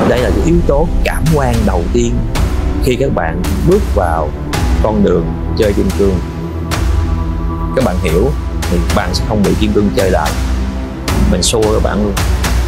đây là cái yếu tố cảm quan đầu tiên khi các bạn bước vào con đường chơi kim cương. Các bạn hiểu thì các bạn sẽ không bị kim cương chơi lại, mình xua các bạn luôn.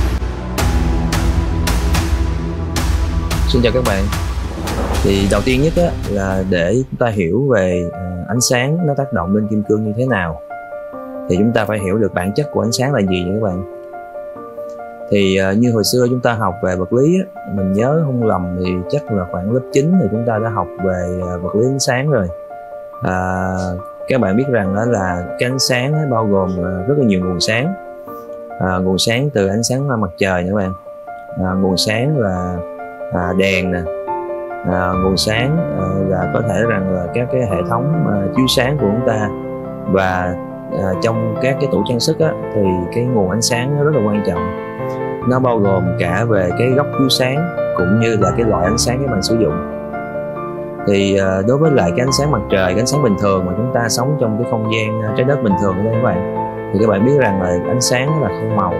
Xin chào các bạn. Thì đầu tiên nhất là để chúng ta hiểu về ánh sáng nó tác động lên kim cương như thế nào, thì chúng ta phải hiểu được bản chất của ánh sáng là gì nha các bạn. Thì như hồi xưa chúng ta học về vật lý mình nhớ không lầm thì chắc là khoảng lớp 9 thì chúng ta đã học về vật lý ánh sáng rồi. Các bạn biết rằng đó là cái ánh sáng bao gồm rất là nhiều nguồn sáng. Nguồn sáng từ ánh sáng mặt trời nha các bạn, nguồn sáng là đèn nè, nguồn sáng là có thể rằng là các cái hệ thống chiếu sáng của chúng ta, và trong các cái tủ trang sức thì cái nguồn ánh sáng nó rất là quan trọng. Nó bao gồm cả về cái góc chiếu sáng cũng như là cái loại ánh sáng các bạn sử dụng. Thì đối với lại cái ánh sáng mặt trời, cái ánh sáng bình thường mà chúng ta sống trong cái không gian trái đất bình thường ở đây các bạn, thì các bạn biết rằng là ánh sáng là không màu.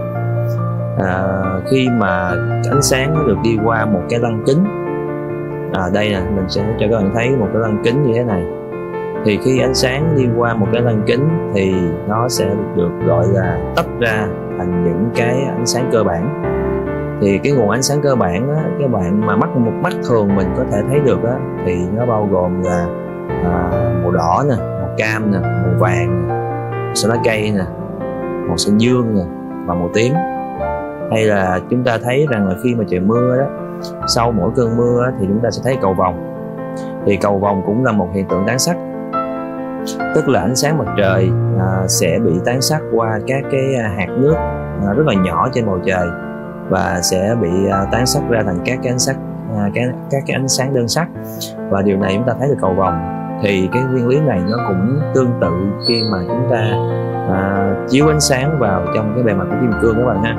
Khi mà ánh sáng nó được đi qua một cái lăng kính, đây nè, mình sẽ cho các bạn thấy một cái lăng kính như thế này. Thì khi ánh sáng đi qua một cái lăng kính thì nó sẽ được gọi là tách ra thành những cái ánh sáng cơ bản. Thì cái nguồn ánh sáng cơ bản các bạn mà một mắt thường mình có thể thấy được thì nó bao gồm là màu đỏ nè, màu cam nè, màu vàng nè, màu xanh lá cây nè, màu xanh dương nè, và màu tím. Hay là chúng ta thấy rằng là khi mà trời mưa đó, sau mỗi cơn mưa thì chúng ta sẽ thấy cầu vồng. Thì cầu vồng cũng là một hiện tượng tán sắc, tức là ánh sáng mặt trời sẽ bị tán sắc qua các cái hạt nước rất là nhỏ trên bầu trời, và sẽ bị tán sắc ra thành các cái ánh sắc, các cái ánh sáng đơn sắc, và điều này chúng ta thấy được cầu vồng. Thì cái nguyên lý này nó cũng tương tự khi mà chúng ta chiếu ánh sáng vào trong cái bề mặt của kim cương các bạn ha.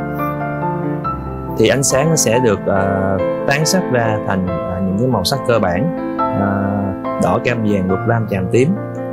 Thì ánh sáng nó sẽ được tán sắc ra thành những cái màu sắc cơ bản: đỏ, cam, vàng, lục, lam, chàm, tím.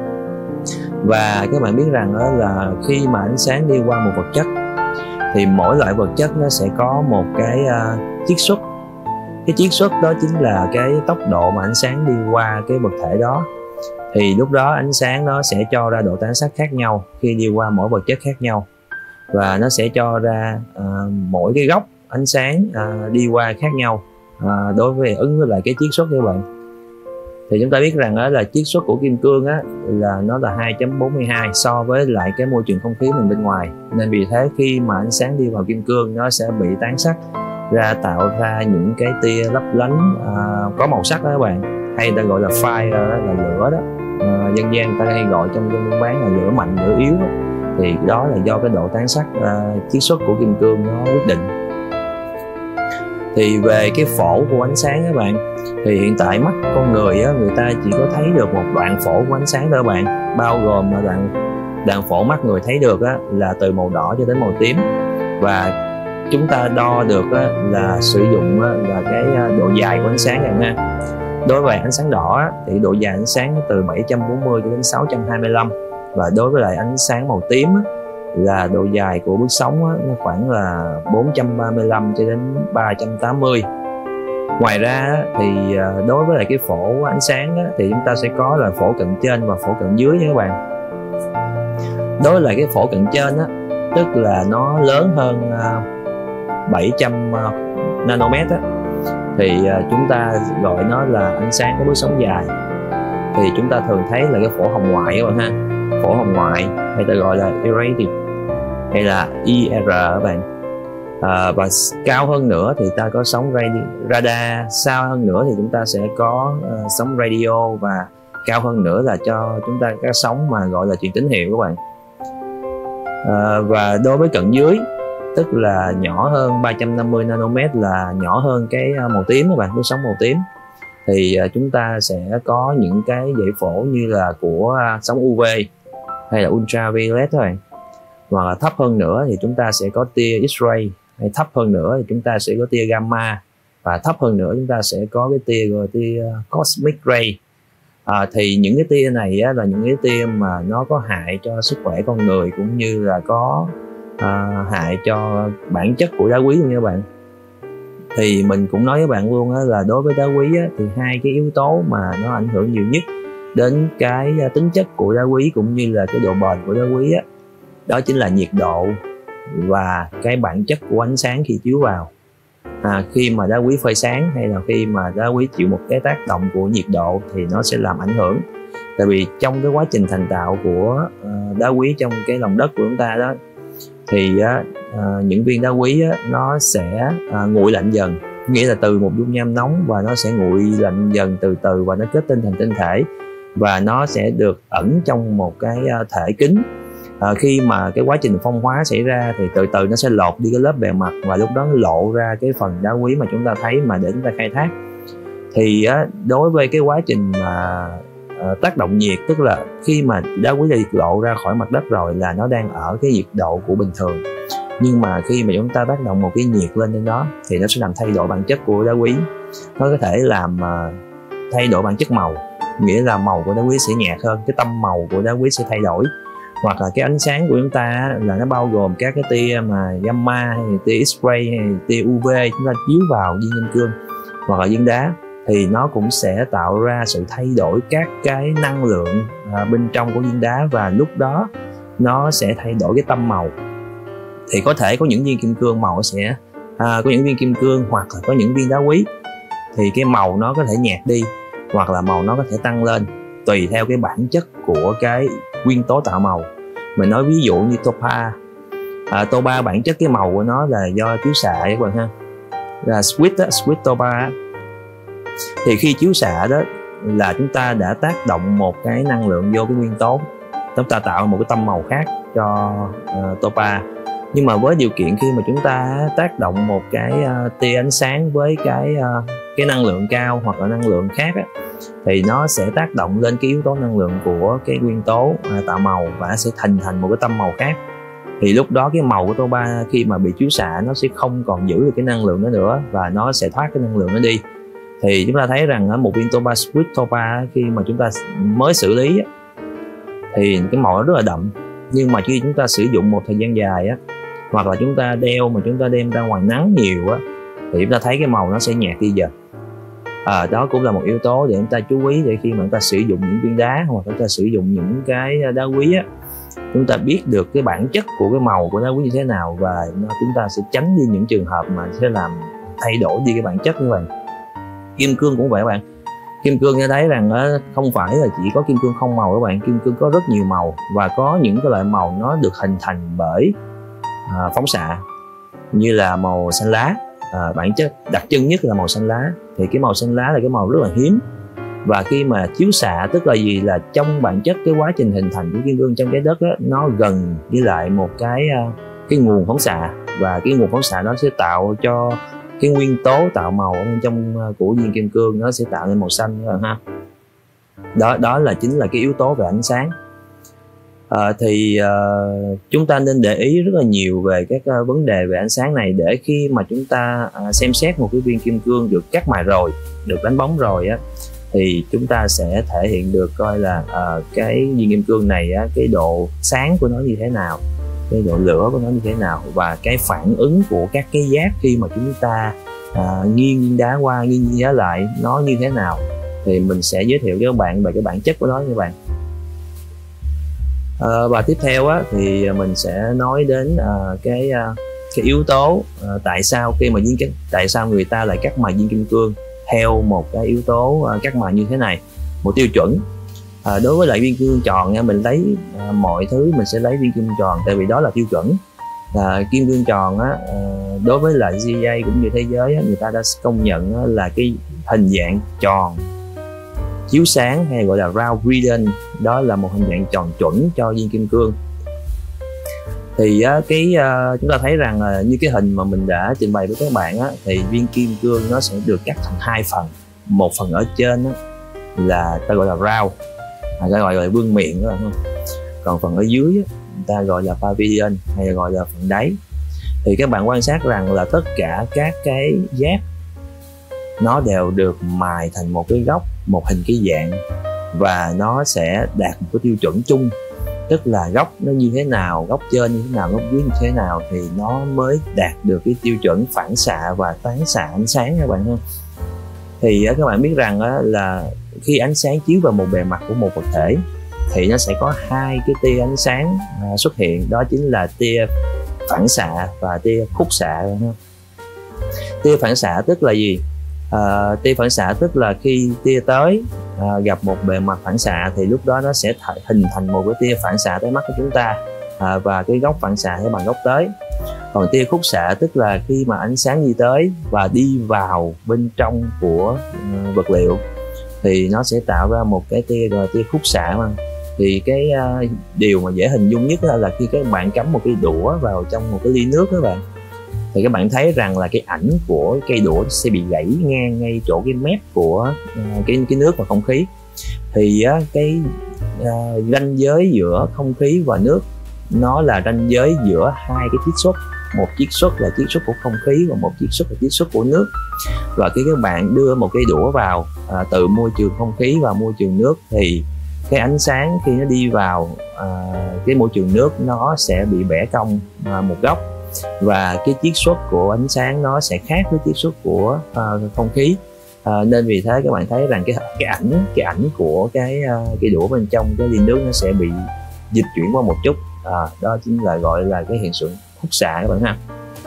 Và các bạn biết rằng đó là khi mà ánh sáng đi qua một vật chất thì mỗi loại vật chất nó sẽ có một cái chiết xuất. Cái chiết xuất đó chính là cái tốc độ mà ánh sáng đi qua cái vật thể đó. Thì lúc đó ánh sáng nó sẽ cho ra độ tán sắc khác nhau khi đi qua mỗi vật chất khác nhau, và nó sẽ cho ra mỗi cái góc ánh sáng đi qua khác nhau đối với ứng với lại cái chiết xuất các bạn. Thì chúng ta biết rằng là chiết xuất của kim cương là nó là 2.42 so với lại cái môi trường không khí mình bên ngoài, nên vì thế khi mà ánh sáng đi vào kim cương nó sẽ bị tán sắc ra, tạo ra những cái tia lấp lánh có màu sắc đó các bạn, hay ta gọi là fire, là lửa đó. Dân gian người ta hay gọi trong dân buôn bán là lửa mạnh, lửa yếu đó. Thì đó là do cái độ tán sắc chiết xuất của kim cương nó quyết định. Thì về cái phổ của ánh sáng các bạn, thì hiện tại mắt con người người ta chỉ có thấy được một đoạn phổ của ánh sáng thôi các bạn, bao gồm là đoạn phổ mắt người thấy được là từ màu đỏ cho đến màu tím. Và chúng ta đo được là sử dụng là cái độ dài của ánh sáng này nha. Đối với ánh sáng đỏ thì độ dài ánh sáng từ 740 cho đến 625, và đối với lại ánh sáng màu tím là độ dài của bước sóng nó khoảng là 435 cho đến 380. Ngoài ra thì đối với lại cái phổ ánh sáng thì chúng ta sẽ có là phổ cận trên và phổ cận dưới nha các bạn. Đối với lại cái phổ cận trên tức là nó lớn hơn 700 nanomet thì chúng ta gọi nó là ánh sáng có bước sóng dài. Thì chúng ta thường thấy là cái phổ hồng ngoại các bạn ha, phổ hồng ngoại hay ta gọi là irradiant hay là IR các bạn. Và cao hơn nữa thì ta có sóng radar, xa hơn nữa thì chúng ta sẽ có sóng radio, và cao hơn nữa là cho chúng ta các sóng mà gọi là truyền tín hiệu các bạn. Và đối với cận dưới tức là nhỏ hơn 350 nanomet, là nhỏ hơn cái màu tím các bạn, bước sóng màu tím, thì chúng ta sẽ có những cái dãy phổ như là của sóng UV hay là ultraviolet các bạn. Hoặc là thấp hơn nữa thì chúng ta sẽ có tia X-ray, hay thấp hơn nữa thì chúng ta sẽ có tia gamma, và thấp hơn nữa chúng ta sẽ có cái tia gọi là tia cosmic ray. Thì những cái tia này là những cái tia mà nó có hại cho sức khỏe con người, cũng như là có hại cho bản chất của đá quý luôn nha các bạn. Thì mình cũng nói với bạn luôn á, là đối với đá quý á, thì hai cái yếu tố mà nó ảnh hưởng nhiều nhất đến cái tính chất của đá quý cũng như là cái độ bền của đá quý á, đó chính là nhiệt độ và cái bản chất của ánh sáng khi chiếu vào. Khi mà đá quý phơi sáng hay là khi mà đá quý chịu một cái tác động của nhiệt độ thì nó sẽ làm ảnh hưởng. Tại vì trong cái quá trình thành tạo của đá quý trong cái lòng đất của chúng ta đó, thì những viên đá quý nó sẽ nguội lạnh dần, nghĩa là từ một dung nham nóng và nó sẽ nguội lạnh dần từ từ và nó kết tinh thành tinh thể, và nó sẽ được ẩn trong một cái thể kính. Khi mà cái quá trình phong hóa xảy ra thì từ từ nó sẽ lột đi cái lớp bề mặt, và lúc đó nó lộ ra cái phần đá quý mà chúng ta thấy mà để chúng ta khai thác. Thì đối với cái quá trình mà tác động nhiệt, tức là khi mà đá quý được lộ ra khỏi mặt đất rồi là nó đang ở cái nhiệt độ của bình thường, nhưng mà khi mà chúng ta tác động một cái nhiệt lên trên đó thì nó sẽ làm thay đổi bản chất của đá quý. Nó có thể làm thay đổi bản chất màu, nghĩa là màu của đá quý sẽ nhạt hơn, cái tông màu của đá quý sẽ thay đổi, hoặc là cái ánh sáng của chúng ta là nó bao gồm các cái tia mà gamma hay tia X-ray hay tia UV chúng ta chiếu vào viên kim cương hoặc là viên đá, thì nó cũng sẽ tạo ra sự thay đổi các cái năng lượng bên trong của viên đá, và lúc đó nó sẽ thay đổi cái tông màu. Thì có thể có những viên kim cương màu sẽ có những viên kim cương hoặc là có những viên đá quý thì cái màu nó có thể nhạt đi hoặc là màu nó có thể tăng lên tùy theo cái bản chất của cái nguyên tố tạo màu. Mình nói ví dụ như topa. Topa bản chất cái màu của nó là do chiếu xạ các bạn ha, là sweet topa. Thì khi chiếu xạ đó là chúng ta đã tác động một cái năng lượng vô cái nguyên tố, chúng ta tạo một cái tông màu khác cho topa. Nhưng mà với điều kiện khi mà chúng ta tác động một cái tia ánh sáng với cái năng lượng cao hoặc là năng lượng khác á, thì nó sẽ tác động lên cái yếu tố năng lượng của cái nguyên tố tạo màu và sẽ hình thành một cái tông màu khác. Thì lúc đó cái màu của topa khi mà bị chiếu xạ nó sẽ không còn giữ được cái năng lượng đó nữa và nó sẽ thoát cái năng lượng đó đi. Thì chúng ta thấy rằng ở một viên topa, sweet topa, khi mà chúng ta mới xử lý á, thì cái màu nó rất là đậm, nhưng mà khi chúng ta sử dụng một thời gian dài á, hoặc là chúng ta đeo mà chúng ta đem ra ngoài nắng nhiều á, thì chúng ta thấy cái màu nó sẽ nhạt đi dần. Đó cũng là một yếu tố để chúng ta chú ý, để khi mà chúng ta sử dụng những viên đá hoặc chúng ta sử dụng những cái đá quý á, chúng ta biết được cái bản chất của cái màu của đá quý như thế nào, và chúng ta sẽ tránh đi những trường hợp mà sẽ làm thay đổi đi cái bản chất như vậy. Kim cương cũng vậy các bạn. Kim cương nghe thấy rằng không phải là chỉ có kim cương không màu các bạn, kim cương có rất nhiều màu, và có những cái loại màu nó được hình thành bởi phóng xạ, như là màu xanh lá. Bản chất đặc trưng nhất là màu xanh lá. Thì cái màu xanh lá là cái màu rất là hiếm, và khi mà chiếu xạ, tức là gì, là trong bản chất cái quá trình hình thành của kim cương trong trái đất á, nó gần với lại một cái nguồn phóng xạ, và cái nguồn phóng xạ nó sẽ tạo cho cái nguyên tố tạo màu ở bên trong của viên kim cương nó sẽ tạo nên màu xanh các bạn ha. Đó là chính là cái yếu tố về ánh sáng. Chúng ta nên để ý rất là nhiều về các vấn đề về ánh sáng này, để khi mà chúng ta xem xét một cái viên kim cương được cắt mài rồi, được đánh bóng rồi á, thì chúng ta sẽ thể hiện được coi là cái viên kim cương này á, cái độ sáng của nó như thế nào, cái độ lửa của nó như thế nào, và cái phản ứng của các cái giác khi mà chúng ta nghiêng viên đá qua, nghiêng viên đá lại nó như thế nào. Thì mình sẽ giới thiệu cho các bạn về cái bản chất của nó các bạn. Và tiếp theo á, thì mình sẽ nói đến cái yếu tố tại sao người ta lại cắt mài viên kim cương theo một cái yếu tố cắt mài như thế này, một tiêu chuẩn. Đối với lại viên kim cương tròn nha, mình lấy mọi thứ mình sẽ lấy viên kim cương tròn, tại vì đó là tiêu chuẩn. Kim cương tròn á, đối với lại GA cũng như thế giới á, người ta đã công nhận á, là cái hình dạng tròn chiếu sáng, hay gọi là round brilliant, đó là một hình dạng tròn chuẩn cho viên kim cương. Thì chúng ta thấy rằng như cái hình mà mình đã trình bày với các bạn á, thì viên kim cương nó sẽ được cắt thành hai phần. Một phần ở trên á, là ta gọi là round, ta gọi là vương miện đó, không? Còn phần ở dưới á, người ta gọi là pavilion, hay là gọi là phần đáy. Thì các bạn quan sát rằng là tất cả các cái giáp nó đều được mài thành một cái góc, một hình cái dạng, và nó sẽ đạt một cái tiêu chuẩn chung tức là góc nó như thế nào, góc trên như thế nào, góc dưới như thế nào thì nó mới đạt được cái tiêu chuẩn phản xạ và tán xạ ánh sáng các bạn ha. Thì các bạn biết rằng là khi ánh sáng chiếu vào một bề mặt của một vật thể thì nó sẽ có hai cái tia ánh sáng xuất hiện, đó chính là tia phản xạ và tia khúc xạ. Tia phản xạ tức là gì? Tia phản xạ tức là khi tia tới gặp một bề mặt phản xạ thì lúc đó nó sẽ hình thành một cái tia phản xạ tới mắt của chúng ta, và cái góc phản xạ sẽ bằng góc tới. Còn tia khúc xạ tức là khi mà ánh sáng đi tới và đi vào bên trong của vật liệu thì nó sẽ tạo ra một cái tia gọi là tia khúc xạ mà. Thì cái điều mà dễ hình dung nhất là khi các bạn cắm một cái đũa vào trong một cái ly nước các bạn, thì các bạn thấy rằng là cái ảnh của cây đũa sẽ bị gãy ngang ngay chỗ cái mép của cái nước và không khí. Thì cái ranh giới giữa không khí và nước nó là ranh giới giữa hai cái chiết xuất, một chiết xuất là chiết xuất của không khí và một chiết xuất là chiết xuất của nước. Và khi các bạn đưa một cây đũa vào từ môi trường không khí và môi trường nước thì cái ánh sáng khi nó đi vào cái môi trường nước nó sẽ bị bẻ cong một góc, và cái chiết xuất của ánh sáng nó sẽ khác với chiết xuất của không khí. Nên vì thế các bạn thấy rằng cái ảnh của cái đũa bên trong cái ly nước nó sẽ bị dịch chuyển qua một chút. Đó chính là gọi là cái hiện tượng khúc xạ các bạn ha.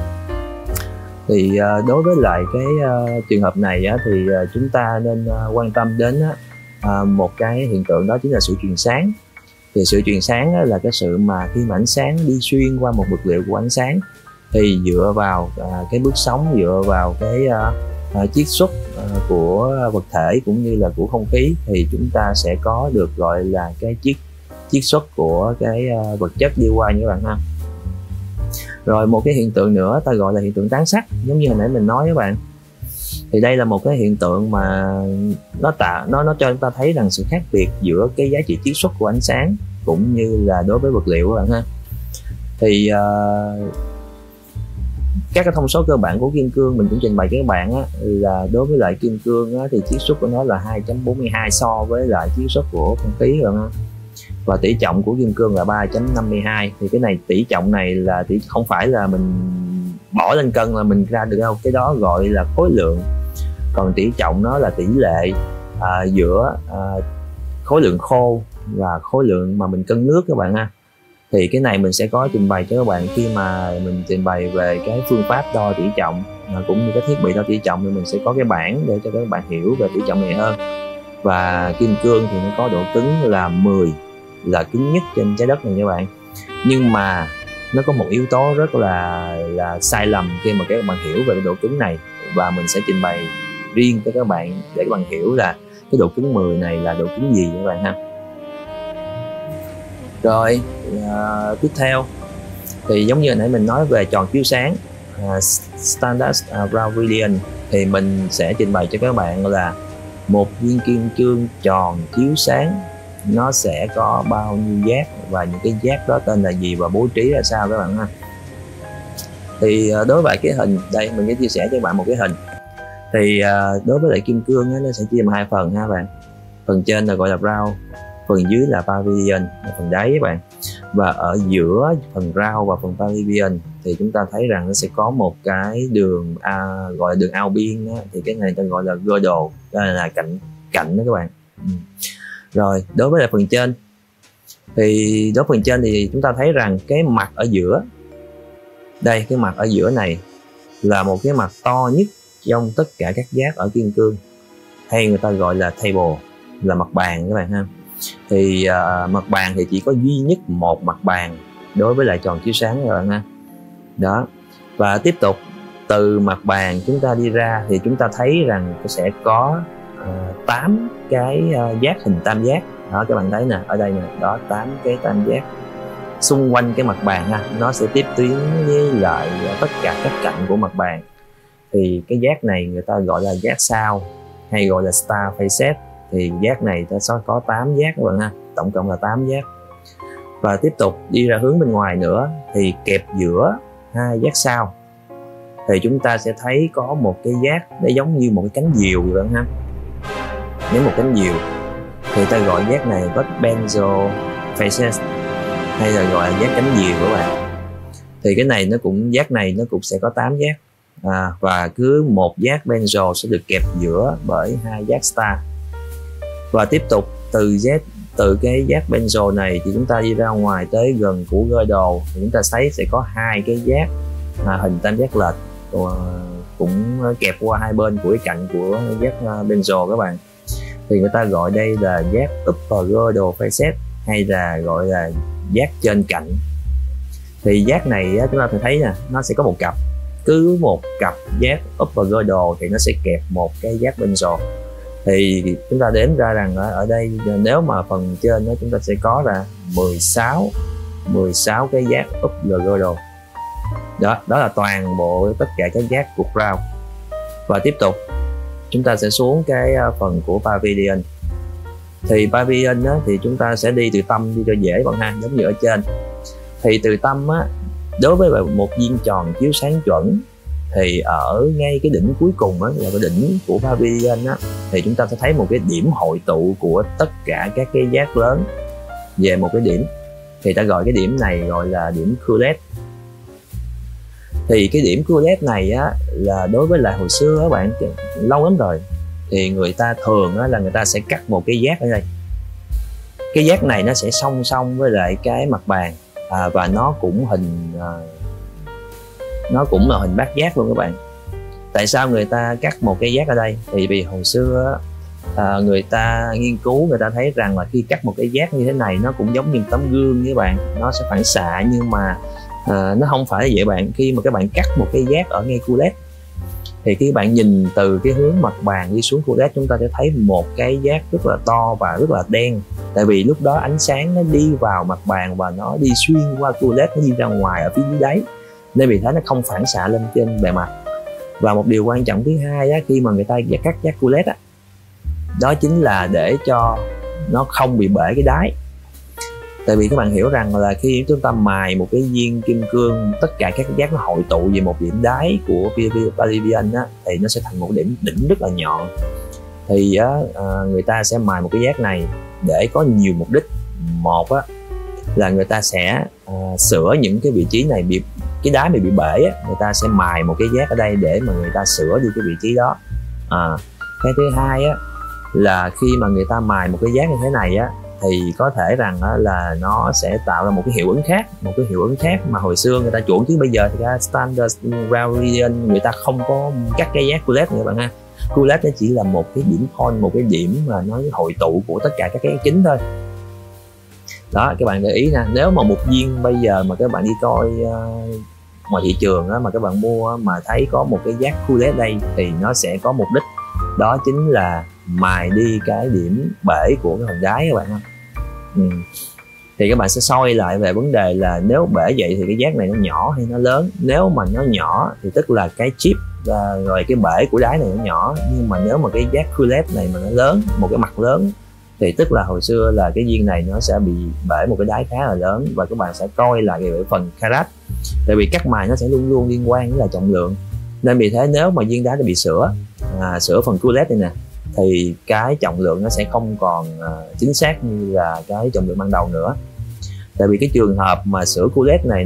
Thì đối với lại cái trường hợp này thì chúng ta nên quan tâm đến một cái hiện tượng, đó chính là sự truyền sáng. Thì sự truyền sáng là cái sự mà khi mà ánh sáng đi xuyên qua một vật liệu của ánh sáng thì dựa vào cái bước sóng, dựa vào cái chiết xuất của vật thể cũng như là của không khí thì chúng ta sẽ có được gọi là cái chiết xuất của cái vật chất đi qua như các bạn ha. Rồi một cái hiện tượng nữa ta gọi là hiện tượng tán sắc, giống như hồi nãy mình nói các bạn. Thì đây là một cái hiện tượng mà nó cho chúng ta thấy rằng sự khác biệt giữa cái giá trị chiết xuất của ánh sáng cũng như là đối với vật liệu các bạn ha. Thì các cái thông số cơ bản của kim cương mình cũng trình bày cho các bạn là đối với lại kim cương thì chiết xuất của nó là 2.42 so với lại chiết xuất của không khí rồi ha. Và tỷ trọng của kim cương là 3.52. Thì cái này tỷ trọng này là không phải là mình bỏ lên cân là mình ra được đâu, cái đó gọi là khối lượng. Còn tỷ trọng nó là tỷ lệ giữa khối lượng khô và khối lượng mà mình cân nước các bạn ha. Thì cái này mình sẽ có trình bày cho các bạn khi mà mình trình bày về cái phương pháp đo tỷ trọng cũng như cái thiết bị đo tỷ trọng, thì mình sẽ có cái bảng để cho các bạn hiểu về tỷ trọng này hơn. Và kim cương thì nó có độ cứng là 10, là cứng nhất trên trái đất này các bạn. Nhưng mà nó có một yếu tố rất là sai lầm khi mà các bạn hiểu về cái độ cứng này, và mình sẽ trình bày riêng cho các bạn để các bạn hiểu là cái độ cứng 10 này là độ cứng gì các bạn ha. Rồi tiếp theo thì giống như hồi nãy mình nói về tròn chiếu sáng, Standard Brazilian, thì mình sẽ trình bày cho các bạn là một viên kim cương tròn chiếu sáng nó sẽ có bao nhiêu giác và những cái giác đó tên là gì và bố trí ra sao các bạn ha. Thì đối với cái hình đây mình sẽ chia sẻ cho các bạn một cái hình. Thì đối với lại kim cương nó sẽ chia làm hai phần ha bạn. Phần trên là gọi là brown, phần dưới là pavilion, là phần đáy các bạn. Và ở giữa phần brown và phần pavilion thì chúng ta thấy rằng nó sẽ có một cái đường gọi là đường ao biên thì cái này ta gọi là girdle, đây là cạnh đó các bạn. Rồi đối với lại phần trên thì phần trên thì chúng ta thấy rằng cái mặt ở giữa đây, cái mặt ở giữa này là một cái mặt to nhất trong tất cả các giác ở kim cương, hay người ta gọi là table, là mặt bàn các bạn ha. Thì mặt bàn thì chỉ có duy nhất một mặt bàn đối với lại tròn chiếu sáng các bạn ha. Đó, và tiếp tục từ mặt bàn chúng ta đi ra thì chúng ta thấy rằng sẽ có 8 cái giác hình tam giác. Đó các bạn thấy nè, ở đây nè, đó 8 cái tam giác xung quanh cái mặt bàn ha, nó sẽ tiếp tuyến với lại tất cả các cạnh của mặt bàn. Thì cái giác này người ta gọi là giác sao hay gọi là star facet. Thì giác này ta sẽ có 8 giác các bạn ha, tổng cộng là 8 giác. Và tiếp tục đi ra hướng bên ngoài nữa thì kẹp giữa hai giác sao thì chúng ta sẽ thấy có một cái giác nó giống như một cái cánh diều vậy bạn ha. Nếu một cánh diều thì ta gọi giác này vết benzo faces. hay là gọi là giác cánh diều các bạn. Thì cái này giác này nó cũng sẽ có 8 giác, và cứ một giác benzo sẽ được kẹp giữa bởi 2 giác star. Và tiếp tục từ cái giác benzo này thì chúng ta đi ra ngoài tới gần của girdle thì chúng ta thấy sẽ có 2 cái giác hình tam giác lệch cũng kẹp qua hai bên của cái cạnh của giác benzo các bạn. Thì người ta gọi đây là giác upper girdle facet hay là gọi là giác trên cạnh. Thì giác này chúng ta thấy nè, nó sẽ có một cặp, cứ một cặp giác upper girdle thì nó sẽ kẹp một cái giác benzo. Thì chúng ta đếm ra rằng ở đây nếu mà phần trên đó chúng ta sẽ có là 16 cái giác upper girdle. Đó là toàn bộ tất cả các giác của crown. Và tiếp tục chúng ta sẽ xuống cái phần của pavilion. Thì pavilion thì chúng ta sẽ đi từ tâm đi cho dễ bạn ha, giống như ở trên. Thì từ tâm đối với một viên tròn chiếu sáng chuẩn thì ở ngay cái đỉnh cuối cùng là cái đỉnh của pavilion thì chúng ta sẽ thấy một cái điểm hội tụ của tất cả các cái giác lớn về một cái điểm. Thì ta gọi cái điểm này gọi là điểm Coulet. Thì cái điểm Coulet này là đối với lại hồi xưa các bạn, lâu lắm rồi, thì người ta thường là người ta sẽ cắt một cái giác ở đây. Cái giác này nó sẽ song song với lại cái mặt bàn, và nó cũng là hình bát giác luôn các bạn. Tại sao người ta cắt một cái giác ở đây? Thì vì hồi xưa người ta nghiên cứu, người ta thấy rằng là khi cắt một cái giác như thế này nó cũng giống như tấm gương với bạn, nó sẽ phản xạ, nhưng mà nó không phải là vậy bạn. Khi mà các bạn cắt một cái giác ở ngay Coulet thì khi bạn nhìn từ cái hướng mặt bàn đi xuống Coulet, chúng ta sẽ thấy một cái giác rất là to và rất là đen. Tại vì lúc đó ánh sáng nó đi vào mặt bàn và nó đi xuyên qua Coulet, nó đi ra ngoài ở phía dưới đáy, nên vì thế nó không phản xạ lên trên bề mặt. Và một điều quan trọng thứ hai khi mà người ta cắt giác Coulet đó chính là để cho nó không bị bể cái đáy. Tại vì các bạn hiểu rằng là khi chúng ta mài một cái viên kim cương, tất cả các giác nó hội tụ về một điểm đáy của pavilion thì nó sẽ thành một đỉnh rất là nhọn. Thì người ta sẽ mài một cái giác này để có nhiều mục đích. Một là người ta sẽ sửa những cái vị trí này, cái đáy này bị bể người ta sẽ mài một cái giác ở đây để mà người ta sửa đi cái vị trí đó. Cái thứ hai là khi mà người ta mài một cái giác như thế này thì có thể rằng là nó sẽ tạo ra một cái hiệu ứng khác, mà hồi xưa người ta chuộng, chứ bây giờ thì standard pavilion người ta không có cắt cái giác Coulet nữa bạn ha. Coulet nó chỉ là một cái điểm point, một cái điểm mà nó hội tụ của tất cả các cái chính thôi. Đó, các bạn để ý nè, nếu mà một viên bây giờ mà các bạn đi coi ngoài thị trường mà các bạn mua mà thấy có một cái giác Coulet đây thì nó sẽ có mục đích, đó chính là mài đi cái điểm bể của cái phần đáy các bạn ha. Thì các bạn sẽ soi lại về vấn đề là nếu bể vậy thì cái giác này nó nhỏ hay nó lớn. Nếu mà nó nhỏ thì tức là cái chip rồi cái bể của đáy này nó nhỏ, nhưng mà nếu mà cái giác Coulet này mà nó lớn, một cái mặt lớn, thì tức là hồi xưa là cái viên này nó sẽ bị bể một cái đáy khá là lớn. Và các bạn sẽ coi lại về phần carat, tại vì cắt mài nó sẽ luôn luôn liên quan với là trọng lượng, nên vì thế nếu mà viên đá nó bị sửa phần Coulet này nè thì cái trọng lượng nó sẽ không còn chính xác như là cái trọng lượng ban đầu nữa. Tại vì cái trường hợp mà sửa Coulet này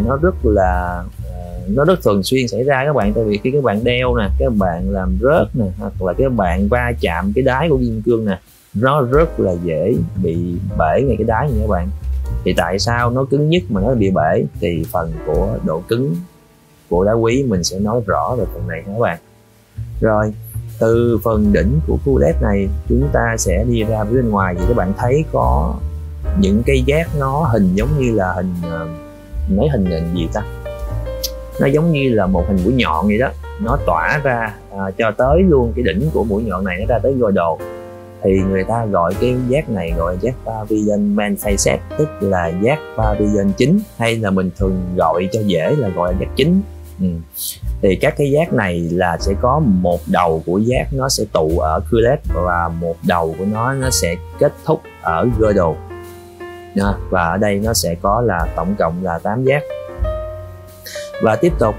nó rất thường xuyên xảy ra các bạn. Tại vì khi các bạn đeo nè, các bạn làm rớt nè, hoặc là các bạn va chạm cái đáy của viên cương nè, nó rất là dễ bị bể ngay cái đáy như các bạn. Thì tại sao nó cứng nhất mà nó bị bể? Thì phần của độ cứng của đá quý mình sẽ nói rõ về phần này các bạn. Rồi từ phần đỉnh của Coulet này chúng ta sẽ đi ra phía bên ngoài, thì các bạn thấy có những cây giác nó hình giống như là hình gì ta, nó giống như là một hình mũi nhọn vậy đó, nó tỏa ra cho tới luôn cái đỉnh của mũi nhọn này, nó ra tới girdle. Thì người ta gọi cái giác này gọi là giác pavilion main facet, tức là giác pavilion chính, hay là mình thường gọi cho dễ là gọi là giác chính. Thì các cái giác này là sẽ có một đầu của giác nó sẽ tụ ở Coulet và một đầu của nó sẽ kết thúc ở girdle. Và ở đây nó sẽ có là tổng cộng là 8 giác. Và tiếp tục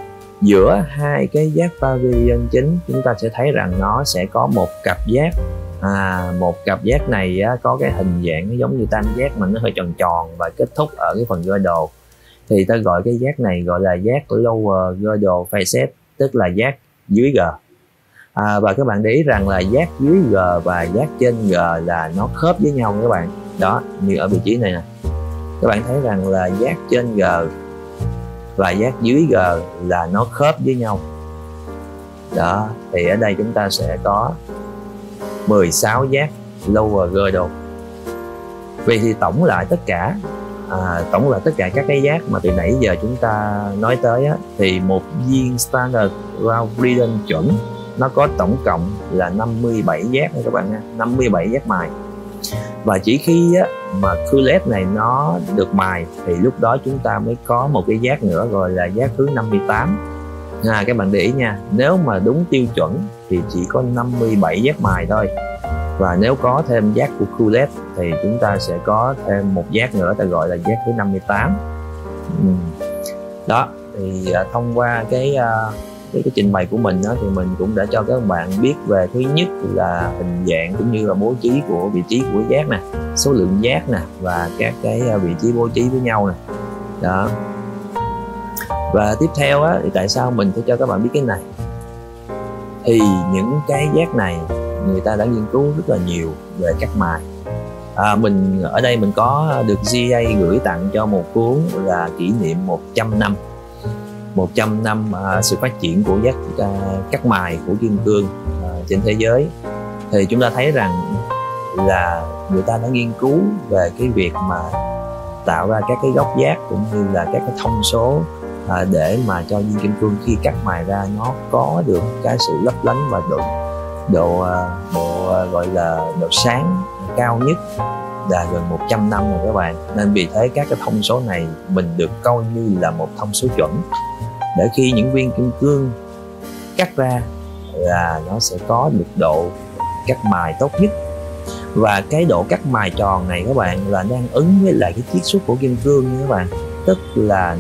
giữa hai cái giác pavilion chính chúng ta sẽ thấy rằng nó sẽ có một cặp giác Một cặp giác này á, có cái hình dạng nó giống như tam giác mà nó hơi tròn tròn và kết thúc ở cái phần girdle, thì ta gọi cái giác này gọi là giác lower girdle facet, tức là giác dưới G. Và các bạn để ý rằng là giác dưới G và giác trên G là nó khớp với nhau các bạn. Đó, như ở vị trí này nè, các bạn thấy rằng là giác trên G và giác dưới G là nó khớp với nhau. Đó, thì ở đây chúng ta sẽ có 16 giác lower girdle. Vậy thì tổng lại tất cả các cái giác mà từ nãy giờ chúng ta nói tới á, thì một viên standard round Freedom chuẩn nó có tổng cộng là 57 giác nha các bạn nha, 57 giác mài. Và chỉ khi á, mà cullet này nó được mài thì lúc đó chúng ta mới có một cái giác nữa gọi là giác thứ 58. Các bạn để ý nha, nếu mà đúng tiêu chuẩn thì chỉ có 57 giác mài thôi. Và nếu có thêm giác của cullet thì chúng ta sẽ có thêm một giác nữa ta gọi là giác thứ 58. Đó, thì thông qua cái trình bày của mình đó, thì mình cũng đã cho các bạn biết về thứ nhất là hình dạng cũng như là bố trí của vị trí của giác nè, số lượng giác nè và các cái vị trí bố trí với nhau nè. Đó. Và tiếp theo á, thì tại sao mình phải cho các bạn biết cái này? Thì những cái giác này người ta đã nghiên cứu rất là nhiều về cắt mài. Mình ở đây mình có được GA gửi tặng cho một cuốn là kỷ niệm 100 năm sự phát triển của giác cắt mài của kim cương trên thế giới. Thì chúng ta thấy rằng là người ta đã nghiên cứu về cái việc mà tạo ra các cái góc giác cũng như là các cái thông số để mà cho viên kim cương khi cắt mài ra nó có được cái sự lấp lánh và độ gọi là độ sáng cao nhất là gần 100 năm rồi các bạn. Nên vì thế các cái thông số này mình được coi như là một thông số chuẩn để khi những viên kim cương cắt ra là nó sẽ có được độ cắt mài tốt nhất. Và cái độ cắt mài tròn này các bạn là đang ứng với lại cái chiết xuất của kim cương nha các bạn. Tức là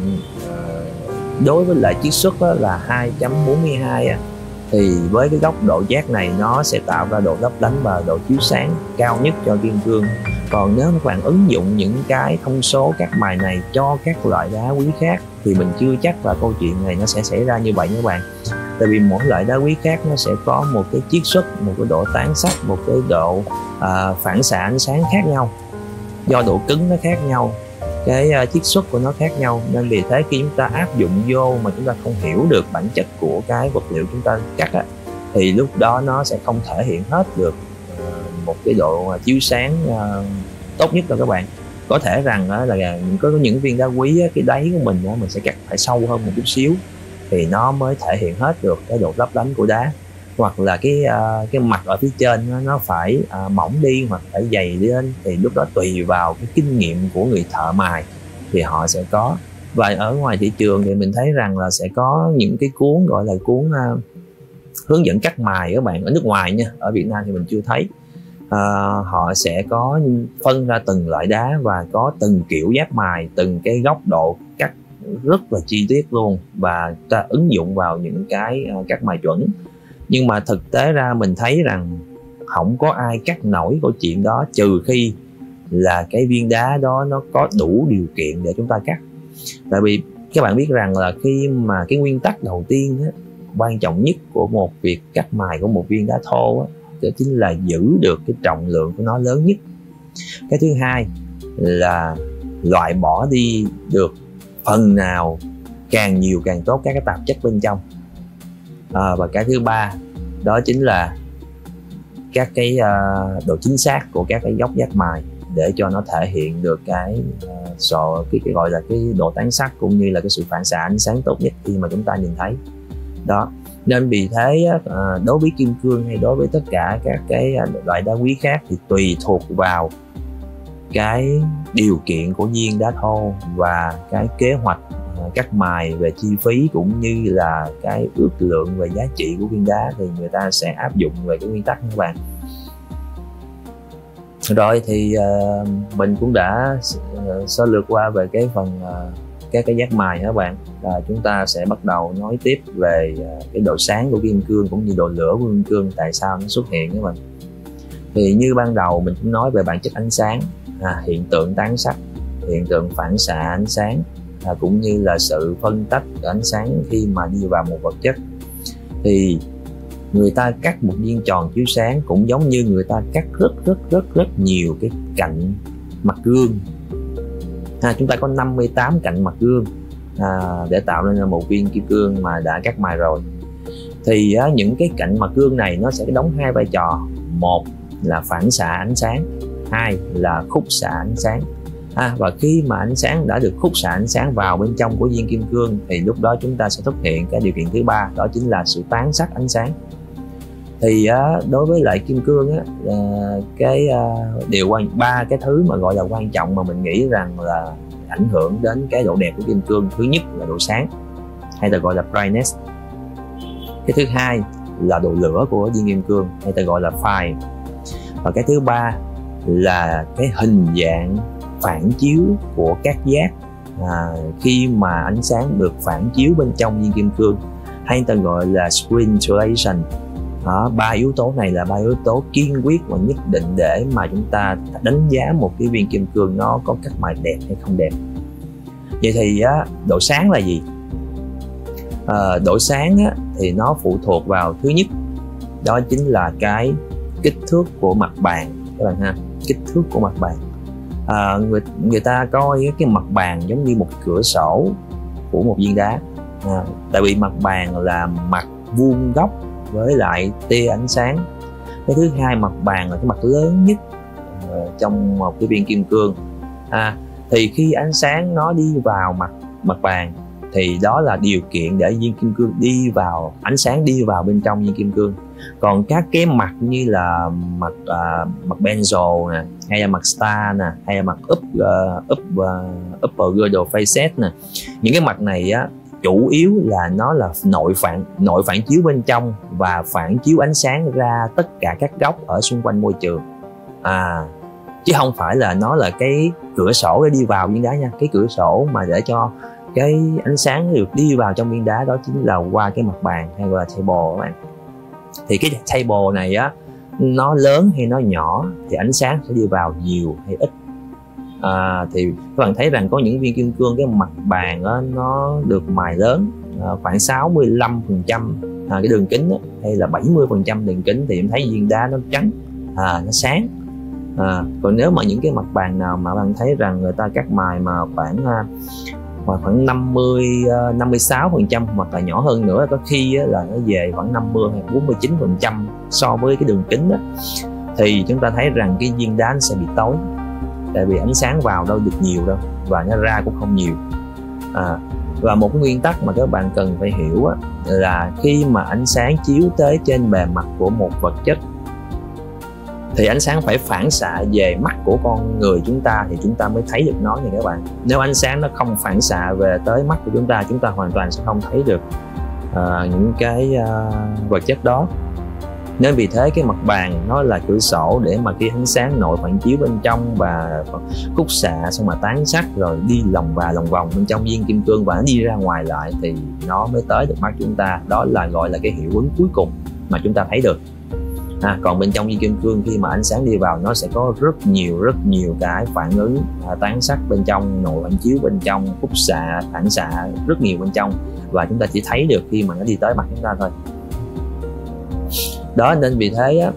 đối với lại chiết xuất là 2.42 thì với cái góc độ giác này nó sẽ tạo ra độ lấp lánh và độ chiếu sáng cao nhất cho kim cương. Còn nếu các bạn ứng dụng những cái thông số cắt mài này cho các loại đá quý khác thì mình chưa chắc là câu chuyện này nó sẽ xảy ra như vậy nha các bạn. Tại vì mỗi loại đá quý khác nó sẽ có một cái chiết xuất, một cái độ tán sắc, một cái độ phản xạ ánh sáng khác nhau. Do độ cứng nó khác nhau, cái chiết xuất của nó khác nhau, nên vì thế khi chúng ta áp dụng vô mà chúng ta không hiểu được bản chất của cái vật liệu chúng ta cắt thì lúc đó nó sẽ không thể hiện hết được một cái độ chiếu sáng tốt nhất đâu các bạn. Có thể rằng là có những viên đá quý cái đáy của mình sẽ cắt phải sâu hơn một chút xíu thì nó mới thể hiện hết được cái độ lấp lánh của đá, hoặc là cái mặt ở phía trên nó phải mỏng đi hoặc phải dày lên, thì lúc đó tùy vào cái kinh nghiệm của người thợ mài thì họ sẽ có. Và ở ngoài thị trường thì mình thấy rằng là sẽ có những cái cuốn gọi là cuốn hướng dẫn cắt mài các bạn, ở nước ngoài nha, ở Việt Nam thì mình chưa thấy. Họ sẽ có phân ra từng loại đá và có từng kiểu giác mài, từng cái góc độ cắt rất là chi tiết luôn, và ta ứng dụng vào những cái cắt mài chuẩn. Nhưng mà thực tế ra mình thấy rằng không có ai cắt nổi câu chuyện đó, trừ khi là cái viên đá đó nó có đủ điều kiện để chúng ta cắt. Tại vì các bạn biết rằng là khi mà cái nguyên tắc đầu tiên quan trọng nhất của một việc cắt mài của một viên đá thô đó chính là giữ được cái trọng lượng của nó lớn nhất. Cái thứ hai là loại bỏ đi được phần nào càng nhiều càng tốt các cái tạp chất bên trong. Và cái thứ ba đó chính là các cái độ chính xác của các cái góc giác mài để cho nó thể hiện được cái gọi là cái độ tán sắc cũng như là cái sự phản xạ ánh sáng tốt nhất khi mà chúng ta nhìn thấy đó. Nên vì thế đối với kim cương hay đối với tất cả các cái loại đá quý khác thì tùy thuộc vào cái điều kiện của viên đá thô và cái kế hoạch cắt mài về chi phí cũng như là cái ước lượng về giá trị của viên đá thì người ta sẽ áp dụng về cái nguyên tắc các bạn. Rồi thì mình cũng đã sơ lược qua về cái phần các cái giác mài các bạn. Chúng ta sẽ bắt đầu nói tiếp về cái độ sáng của kim cương cũng như độ lửa của kim cương, tại sao nó xuất hiện các bạn. Thì như ban đầu mình cũng nói về bản chất ánh sáng, hiện tượng tán sắc, hiện tượng phản xạ ánh sáng, cũng như là sự phân tách ánh sáng khi mà đi vào một vật chất. Thì người ta cắt một viên tròn chiếu sáng cũng giống như người ta cắt rất nhiều cái cạnh mặt gương. Chúng ta có 58 cạnh mặt gương để tạo nên một viên kim cương mà đã cắt mài rồi. Thì những cái cạnh mặt gương này nó sẽ đóng hai vai trò, một là phản xạ ánh sáng, hai là khúc xạ ánh sáng. Và khi mà ánh sáng đã được khúc xạ ánh sáng vào bên trong của viên kim cương thì lúc đó chúng ta sẽ xuất hiện cái điều kiện thứ ba, đó chính là sự tán sắc ánh sáng. Thì đối với lại kim cương ba cái thứ mà gọi là quan trọng mà mình nghĩ rằng là ảnh hưởng đến cái độ đẹp của kim cương. Thứ nhất là độ sáng, hay ta gọi là brightness. Cái thứ hai là độ lửa của viên kim cương, hay ta gọi là fire. Và cái thứ ba là cái hình dạng phản chiếu của các giác khi mà ánh sáng được phản chiếu bên trong viên kim cương, hay ta gọi là scintillation. Ba yếu tố này là ba yếu tố kiên quyết và nhất định để mà chúng ta đánh giá một cái viên kim cương nó có cắt mài đẹp hay không đẹp. Vậy thì độ sáng là gì? Độ sáng thì nó phụ thuộc vào thứ nhất, đó chính là cái kích thước của mặt bàn các bạn ha. Kích thước của mặt bàn, người ta coi cái mặt bàn giống như một cửa sổ của một viên đá, tại vì mặt bàn là mặt vuông góc với lại tia ánh sáng. Cái thứ hai, mặt bàn là cái mặt lớn nhất trong một cái viên kim cương. Thì khi ánh sáng nó đi vào mặt bàn thì đó là điều kiện để viên kim cương đi vào, ánh sáng đi vào bên trong viên kim cương. Còn các cái mặt như là mặt benzo nè, hay là mặt star nè, hay là mặt upper girdle facet nè, những cái mặt này chủ yếu là nó là nội phản chiếu bên trong và phản chiếu ánh sáng ra tất cả các góc ở xung quanh môi trường, chứ không phải là nó là cái cửa sổ để đi vào viên đá nha. Cái cửa sổ mà để cho cái ánh sáng được đi vào trong viên đá đó chính là qua cái mặt bàn, hay gọi là table các bạn. Thì cái table này nó lớn hay nó nhỏ thì ánh sáng sẽ đi vào nhiều hay ít. Thì các bạn thấy rằng có những viên kim cương cái mặt bàn nó được mài lớn, khoảng 65% cái đường kính hay là 70% đường kính thì em thấy viên đá nó trắng, nó sáng. Còn nếu mà những cái mặt bàn nào mà bạn thấy rằng người ta cắt mài mà khoảng 56% hoặc là nhỏ hơn nữa, có khi là nó về khoảng 50 hay 49% so với cái đường kính thì chúng ta thấy rằng cái viên đá nó sẽ bị tối, tại vì ánh sáng vào đâu được nhiều đâu và nó ra cũng không nhiều. Và một cái nguyên tắc mà các bạn cần phải hiểu là khi mà ánh sáng chiếu tới trên bề mặt của một vật chất thì ánh sáng phải phản xạ về mắt của con người chúng ta thì chúng ta mới thấy được nó nha các bạn. Nếu ánh sáng nó không phản xạ về tới mắt của chúng ta hoàn toàn sẽ không thấy được những cái vật chất đó. Nên vì thế cái mặt bàn nó là cửa sổ để mà khi ánh sáng nội phản chiếu bên trong và khúc xạ xong mà tán sắc rồi đi lòng vòng bên trong viên kim cương và nó đi ra ngoài lại thì nó mới tới được mắt chúng ta. Đó là gọi là cái hiệu ứng cuối cùng mà chúng ta thấy được. Còn bên trong viên kim cương khi mà ánh sáng đi vào nó sẽ có rất nhiều cái phản ứng tán sắc bên trong, nội phản chiếu bên trong, khúc xạ, phản xạ rất nhiều bên trong, và chúng ta chỉ thấy được khi mà nó đi tới mặt chúng ta thôi. Đó, nên vì thế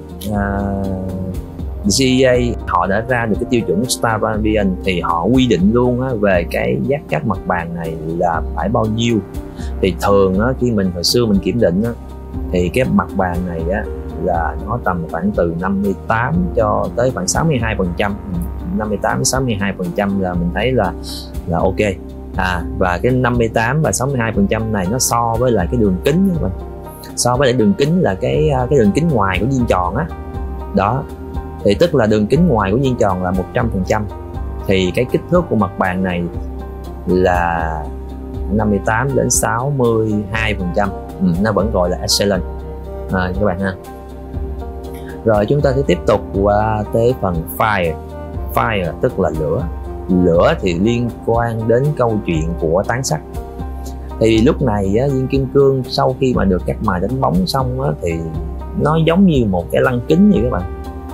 GEA họ đã ra được cái tiêu chuẩn Star Ambient thì họ quy định luôn về cái giác cắt mặt bàn này là phải bao nhiêu. Thì thường khi mình hồi xưa mình kiểm định thì cái mặt bàn này là nó tầm khoảng từ 58 cho tới khoảng 62%, 58-62% là mình thấy là ok. Và cái 58 và 62% này nó so với lại cái đường kính, so với lại đường kính là cái đường kính ngoài của viên tròn đó, thì tức là đường kính ngoài của viên tròn là 100%, thì cái kích thước của mặt bàn này là 58 đến 62%, nó vẫn gọi là excellent các bạn ha. Rồi chúng ta sẽ tiếp tục qua tới phần fire. Fire tức là lửa. Lửa thì liên quan đến câu chuyện của tán sắc. Thì lúc này viên kim cương sau khi mà được cắt mài đánh bóng xong thì nó giống như một cái lăng kính vậy các bạn.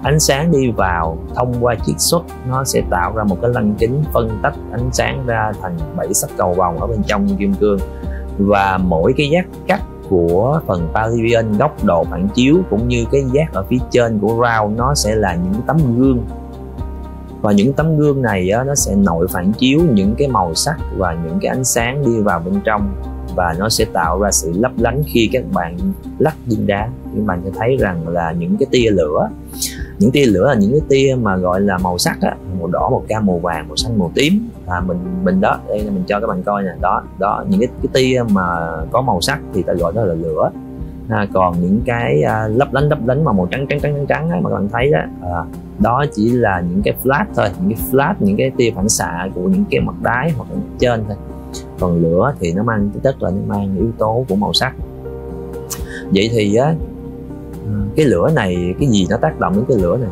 ánh sáng đi vào thông qua chiết xuất, nó sẽ tạo ra một cái lăng kính phân tách ánh sáng ra thành 7 sắc cầu vồng ở bên trong kim cương. Và mỗi cái giác cắt của phần pavilion, góc độ phản chiếu cũng như cái giác ở phía trên của round, nó sẽ là những tấm gương. Và những tấm gương này á, nó sẽ nội phản chiếu những cái màu sắc và những cái ánh sáng đi vào bên trong, và nó sẽ tạo ra sự lấp lánh khi các bạn lắc viên đá. Các bạn sẽ thấy rằng là những cái tia lửa, những tia lửa là những cái tia mà gọi là màu sắc á, màu đỏ, màu cam, màu vàng, màu xanh, màu tím. Mình đó, đây mình cho các bạn coi nè, đó những cái tia mà có màu sắc thì ta gọi đó là lửa. Còn những cái lấp lánh mà màu trắng á, mà các bạn thấy đó, đó chỉ là những cái flash thôi, những cái tia phản xạ của những cái mặt đáy hoặc là trên thôi. Còn lửa thì nó mang tính chất là nó mang yếu tố của màu sắc. Vậy thì á, cái lửa này, cái gì nó tác động đến cái lửa này?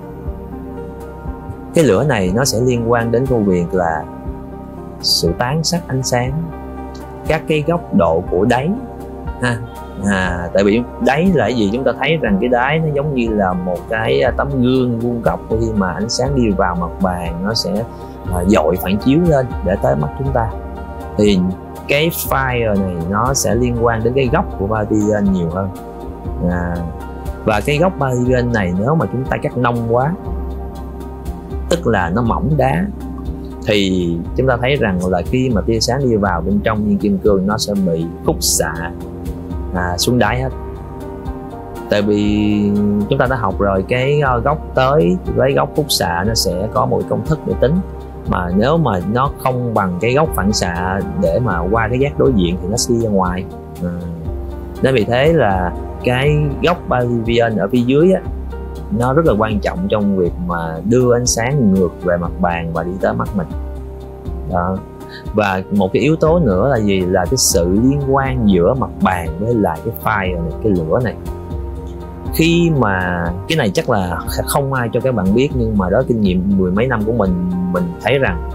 Cái lửa này nó sẽ liên quan đến công việc là sự tán sắc ánh sáng, các cái góc độ của đáy ha. Tại vì đáy là cái gì? Chúng ta thấy rằng cái đáy nó giống như là một cái tấm gương vuông góc, khi mà ánh sáng đi vào mặt bàn nó sẽ dội phản chiếu lên để tới mắt chúng ta. Thì cái fire này nó sẽ liên quan đến cái góc của pavilion nhiều hơn. Và cái góc pavilion này nếu mà chúng ta cắt nông quá, tức là nó mỏng đá, thì chúng ta thấy rằng là khi mà tia sáng đi vào bên trong viên kim cương nó sẽ bị khúc xạ xuống đáy hết. Tại vì chúng ta đã học rồi, cái góc tới với góc khúc xạ nó sẽ có một công thức để tính, mà nếu mà nó không bằng cái góc phản xạ để mà qua cái giác đối diện thì nó sẽ đi ra ngoài. Nên vì thế là cái góc pavilion ở phía dưới á, nó rất là quan trọng trong việc mà đưa ánh sáng ngược về mặt bàn và đi tới mắt mình đó. Và một cái yếu tố nữa là gì? Là cái sự liên quan giữa mặt bàn với lại cái fire này, cái lửa này. Khi mà cái này chắc là không ai cho các bạn biết, nhưng mà đó kinh nghiệm mười mấy năm của mình thấy rằng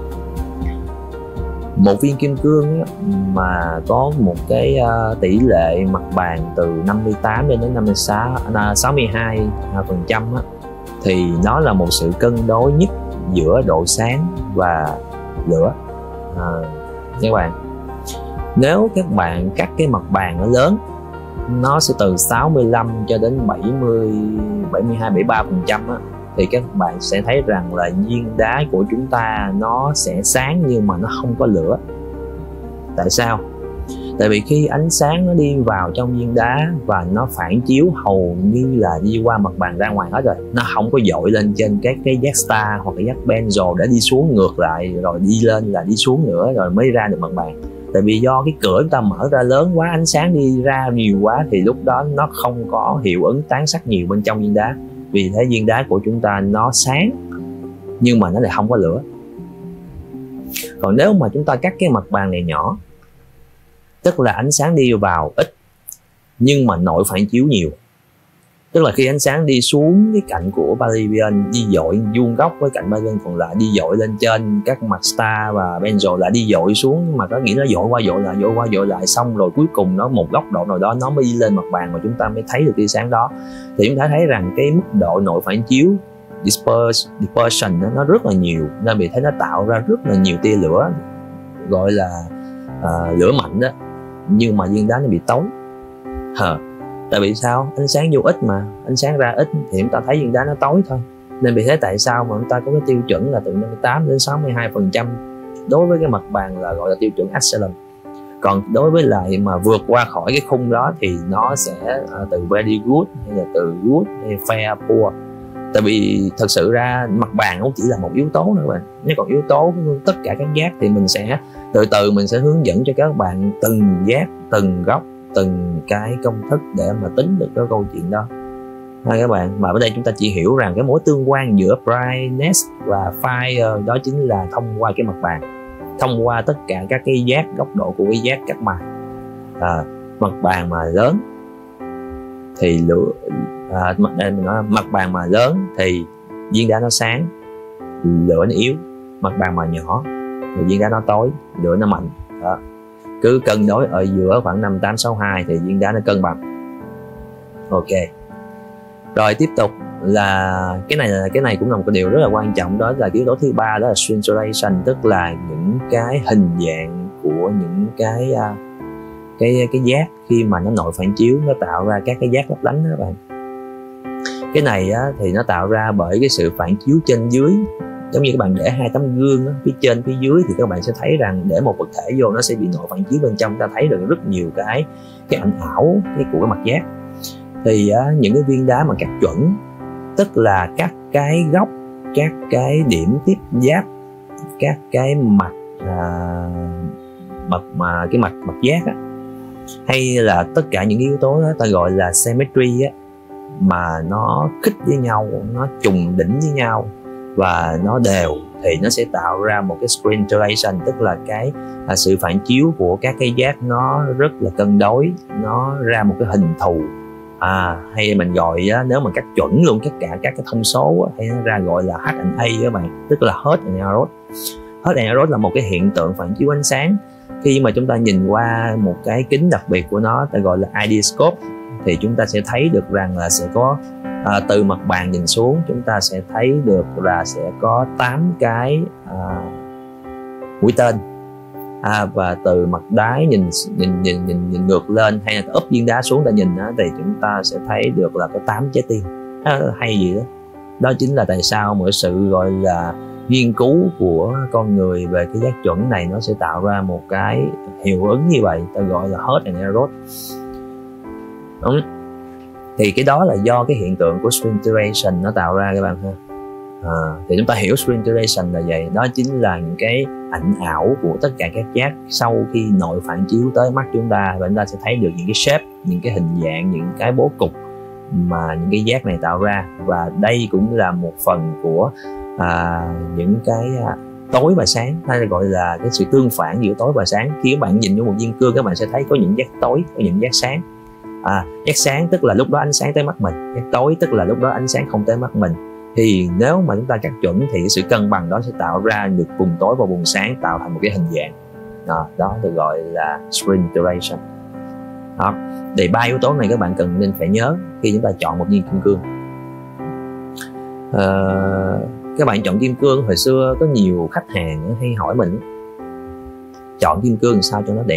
một viên kim cương ấy, mà có một cái tỷ lệ mặt bàn từ 58 đến 62% thì nó là một sự cân đối nhất giữa độ sáng và lửa. Các bạn, nếu các bạn cắt cái mặt bàn nó lớn, nó sẽ từ 65 cho đến 72-73% thì các bạn sẽ thấy rằng là viên đá của chúng ta nó sẽ sáng nhưng mà nó không có lửa. Tại sao? Tại vì khi ánh sáng nó đi vào trong viên đá và nó phản chiếu hầu như là đi qua mặt bàn ra ngoài hết rồi, nó không có dội lên trên các cái giác star hoặc cái giác benzo để đi xuống ngược lại rồi đi lên là đi xuống nữa rồi mới ra được mặt bàn. Tại vì do cái cửa chúng ta mở ra lớn quá, ánh sáng đi ra nhiều quá thì lúc đó nó không có hiệu ứng tán sắc nhiều bên trong viên đá. Vì thế viên đá của chúng ta nó sáng nhưng mà nó lại không có lửa. Còn nếu mà chúng ta cắt cái mặt bàn này nhỏ, tức là ánh sáng đi vào ít nhưng mà nội phản chiếu nhiều, tức là khi ánh sáng đi xuống cái cạnh của pavilion, đi dội vuông góc với cạnh pavilion còn lại, đi dội lên trên các mặt star và benzo lại đi dội xuống, nhưng mà có nghĩa là dội qua dội lại xong rồi cuối cùng nó một góc độ nào đó nó mới đi lên mặt bàn mà chúng ta mới thấy được tia sáng đó. Thì chúng ta thấy rằng cái mức độ nội phản chiếu dispersion nó rất là nhiều, nên vì thế nó tạo ra rất là nhiều tia lửa, gọi là lửa mạnh đó, nhưng mà viên đá nó bị tối. Tại vì sao? Ánh sáng vô ít mà, ánh sáng ra ít thì chúng ta thấy viên đá nó tối thôi. Nên vì thế tại sao mà chúng ta có cái tiêu chuẩn là từ 58 đến 62% đối với cái mặt bàn là gọi là tiêu chuẩn excellent. Còn đối với lại mà vượt qua khỏi cái khung đó thì nó sẽ từ very good hay là từ good hay fair poor. Tại vì thật sự ra mặt bàn không chỉ là một yếu tố nữa các bạn, nếu còn yếu tố tất cả các giác thì mình sẽ từ từ mình sẽ hướng dẫn cho các bạn từng giác, từng góc, từng cái công thức để mà tính được cái câu chuyện đó các bạn. Mà ở đây chúng ta chỉ hiểu rằng cái mối tương quan giữa brightness và fire đó chính là thông qua cái mặt bàn, thông qua tất cả các cái giác, góc độ của cái giác cắt mài. Mặt bàn mà lớn thì lửa, mặt bàn mà lớn thì viên đá nó sáng, lửa nó yếu. Mặt bàn mà nhỏ thì viên đá nó tối, lửa nó mạnh đó. Cứ cân đối ở giữa khoảng 58-62 thì viên đá nó cân bằng. Ok, rồi tiếp tục là cái này cũng là một cái điều rất là quan trọng, đó là cái yếu tố thứ ba, đó là scintillation, tức là những cái hình dạng của những cái giác khi mà nó nội phản chiếu, nó tạo ra các cái giác lấp lánh đó các bạn. Cái này á, thì nó tạo ra bởi cái sự phản chiếu trên dưới. Giống như các bạn để hai tấm gương á, phía trên phía dưới thì các bạn sẽ thấy rằng để một vật thể vô nó sẽ bị nội phản chiếu bên trong, ta thấy được rất nhiều cái ảnh ảo của cái mặt giác. Thì những cái viên đá mà cắt chuẩn, tức là các cái góc, các cái điểm tiếp giáp, các cái mặt giác á, hay là tất cả những yếu tố đó ta gọi là symmetry á, mà nó khít với nhau, nó trùng đỉnh với nhau và nó đều, thì nó sẽ tạo ra một cái scintillation, tức là cái sự phản chiếu của các cái giác nó rất là cân đối, nó ra một cái hình thù. Hay mình gọi nếu mà cắt chuẩn luôn tất cả các cái thông số hay nó ra gọi là H&A các bạn, tức là Hertz and Arrow. Hertz and Arrow là một cái hiện tượng phản chiếu ánh sáng. Khi mà chúng ta nhìn qua một cái kính đặc biệt của nó, ta gọi là ideoscope, thì chúng ta sẽ thấy được rằng là sẽ có từ mặt bàn nhìn xuống, chúng ta sẽ thấy được là sẽ có 8 cái mũi tên, và từ mặt đáy nhìn ngược lên, hay là úp viên đá xuống ta nhìn thì chúng ta sẽ thấy được là có 8 trái tim. Hay gì đó. Đó chính là tại sao mỗi sự gọi là nghiên cứu của con người về cái giác chuẩn này nó sẽ tạo ra một cái hiệu ứng như vậy, ta gọi là Hertz and Arrow. Đúng. Thì cái đó là do cái hiện tượng của scintillation nó tạo ra các bạn ha. Thì chúng ta hiểu scintillation là vậy, đó chính là những cái ảnh ảo của tất cả các giác sau khi nội phản chiếu tới mắt chúng ta, và chúng ta sẽ thấy được những cái shape, những cái hình dạng, những cái bố cục mà những cái giác này tạo ra. Và đây cũng là một phần của những cái tối và sáng, hay là gọi là cái sự tương phản giữa tối và sáng. Khi các bạn nhìn vô một viên cương, các bạn sẽ thấy có những giác tối, có những giác sáng. Giác sáng tức là lúc đó ánh sáng tới mắt mình, giác tối tức là lúc đó ánh sáng không tới mắt mình. Thì nếu mà chúng ta cắt chuẩn thì sự cân bằng đó sẽ tạo ra được vùng tối và vùng sáng, tạo thành một cái hình dạng. Đó được gọi là scintillation. Thì 3 yếu tố này các bạn cần nên phải nhớ khi chúng ta chọn một viên kim cương. Các bạn chọn kim cương, hồi xưa có nhiều khách hàng hay hỏi mình chọn kim cương sao cho nó đẹp.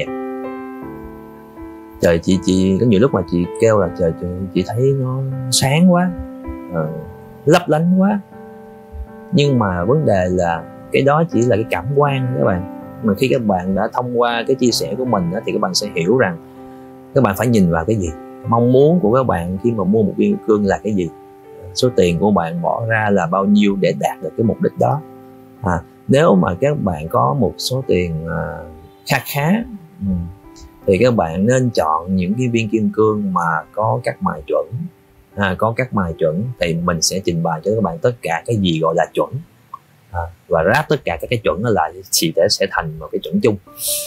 Trời, chị có nhiều lúc mà chị kêu là trời chị thấy nó sáng quá, lấp lánh quá, nhưng mà vấn đề là cái đó chỉ là cái cảm quan các bạn. Mà khi các bạn đã thông qua cái chia sẻ của mình đó, thì các bạn sẽ hiểu rằng các bạn phải nhìn vào cái gì, mong muốn của các bạn khi mà mua một viên cương là cái gì, số tiền của bạn bỏ ra là bao nhiêu để đạt được cái mục đích đó. Nếu mà các bạn có một số tiền khá thì các bạn nên chọn những cái viên kim cương mà có các mài chuẩn. Có các mài chuẩn thì mình sẽ trình bày cho các bạn tất cả cái gì gọi là chuẩn, và ráp tất cả các cái chuẩn đó lại thì sẽ thành một cái chuẩn chung.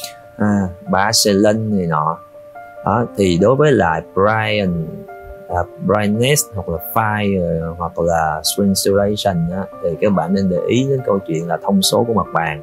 Barcelona này nọ. Thì đối với lại brightness hoặc là fire hoặc là scintillation thì các bạn nên để ý đến câu chuyện là thông số của mặt bàn.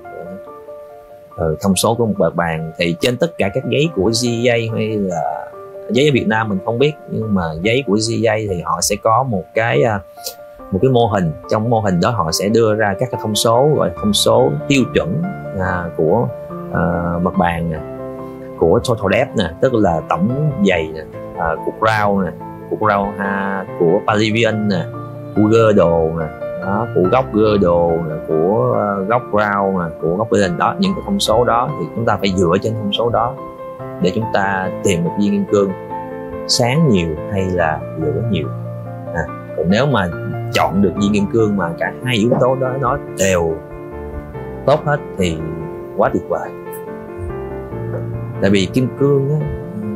Thông số của một mặt bàn thì trên tất cả các giấy của GA hay là giấy ở Việt Nam mình không biết, nhưng mà giấy của GA thì họ sẽ có một cái mô hình. Trong mô hình đó họ sẽ đưa ra các cái thông số, gọi là thông số tiêu chuẩn của mặt bàn nè, của total depth nè, tức là tổng dày nè, của ground nè, của ground của pavilion nè, của girdle nè, của góc girdle nè, của góc ground nè, của góc pavilion. Đó, những cái thông số đó thì chúng ta phải dựa trên thông số đó để chúng ta tìm một viên kim cương sáng nhiều hay là lửa nhiều. Còn nếu mà chọn được viên kim cương mà cả hai yếu tố đó nó đều tốt hết thì quá tuyệt vời. Tại vì kim cương á,